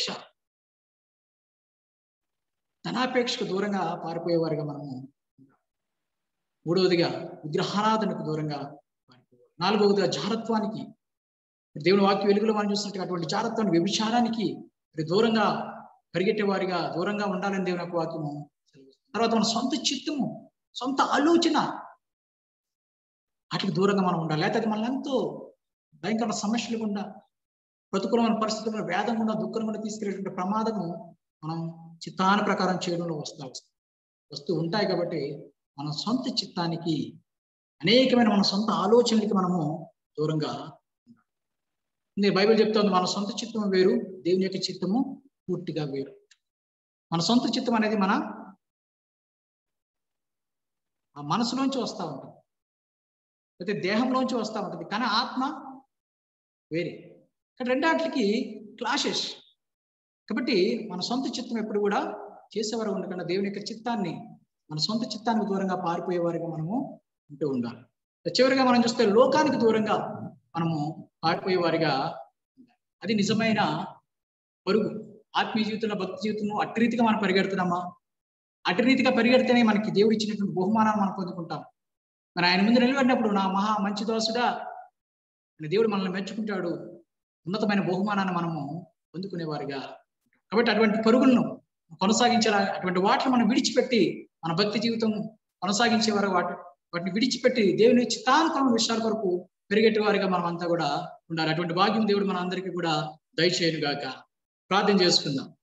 ధనాపేక్షకు దూరంగా పారిపోయేవారిగా మనము. మూడవదిగా విగ్రహారాధనకు దూరంగా పారిపోయేవారు. నాలుగవదిగా జారత్వానికి, దేవుని వాక్య వెలుగులో మనం చూసినట్టుగా అటువంటి జారత్వానికి, వ్యభిచారానికి దూరంగా పరిగెట్టేవారిగా దూరంగా ఉండాలని దేవుని యొక్క వాక్యము. తర్వాత మన సొంత చిత్తము, సొంత ఆలోచన వాటికి దూరంగా మనం ఉండాలి. లేకపోతే మనల్ని ఎంతో భయంకరమైన సమస్యలు గుండా, ప్రతికూలమైన పరిస్థితుల్లో, వేదం గుండా, దుఃఖం గుండా తీసుకెళ్ళేటువంటి ప్రమాదము మనం చిత్తాన ప్రకారం చేయడంలో వస్తూ ఉంటాయి. కాబట్టి మన సొంత చిత్తానికి, అనేకమైన మన సొంత ఆలోచనలకి మనము దూరంగా ఉండాలి. బైబిల్ చెప్తుంది, మన సొంత చిత్తము వేరు, దేవుని యొక్క చిత్తము పూర్తిగా వేరు. మన సొంత చిత్తం అనేది మన మనసులోంచి వస్తూ ఉంటుంది, అయితే దేహంలోంచి వస్తూ ఉంటుంది. కానీ ఆత్మ వేరే. కానీ రెండాటికి క్లాషెస్. కాబట్టి మన సొంత చిత్తం ఎప్పుడు కూడా చేసేవారు ఉండకుండా దేవుని యొక్క చిత్తాన్ని, మన సొంత చిత్తానికి దూరంగా పారిపోయేవారిగా మనము ఉంటూ ఉండాలి. చివరిగా మనం చూస్తే లోకానికి దూరంగా మనము పారిపోయేవారిగా ఉండాలి. అది నిజమైన పరుగు. ఆత్మీయ జీవితంలో, భక్తి జీవితంలో అట్టి రీతిగా మనం పరిగెడుతున్నామా? అట్టి రీతిగా పరిగెడితేనే మనకి దేవుడు ఇచ్చినటువంటి బహుమానాన్ని మనం పొందుకుంటాం. మరి ఆయన ముందు నిలబడినప్పుడు నా మహా మంచి దోసుడా అని దేవుడు మనల్ని మెచ్చుకుంటాడు. ఉన్నతమైన బహుమానాన్ని మనము పొందుకునేవారిగా. కాబట్టి అటువంటి పరుగులను కొనసాగించేలా, అటువంటి వాటిని మనం విడిచిపెట్టి మన భక్తి జీవితం కొనసాగించేవారు, వాటిని విడిచిపెట్టి దేవుని చిత్తానుకరణ విషయాల కొరకు పెరిగేటి వారిగా మనం అంతా కూడా ఉండాలి. అటువంటి భాగ్యం దేవుడు మన అందరికీ కూడా దయచేయును గాక. ప్రార్థన చేసుకుందాం.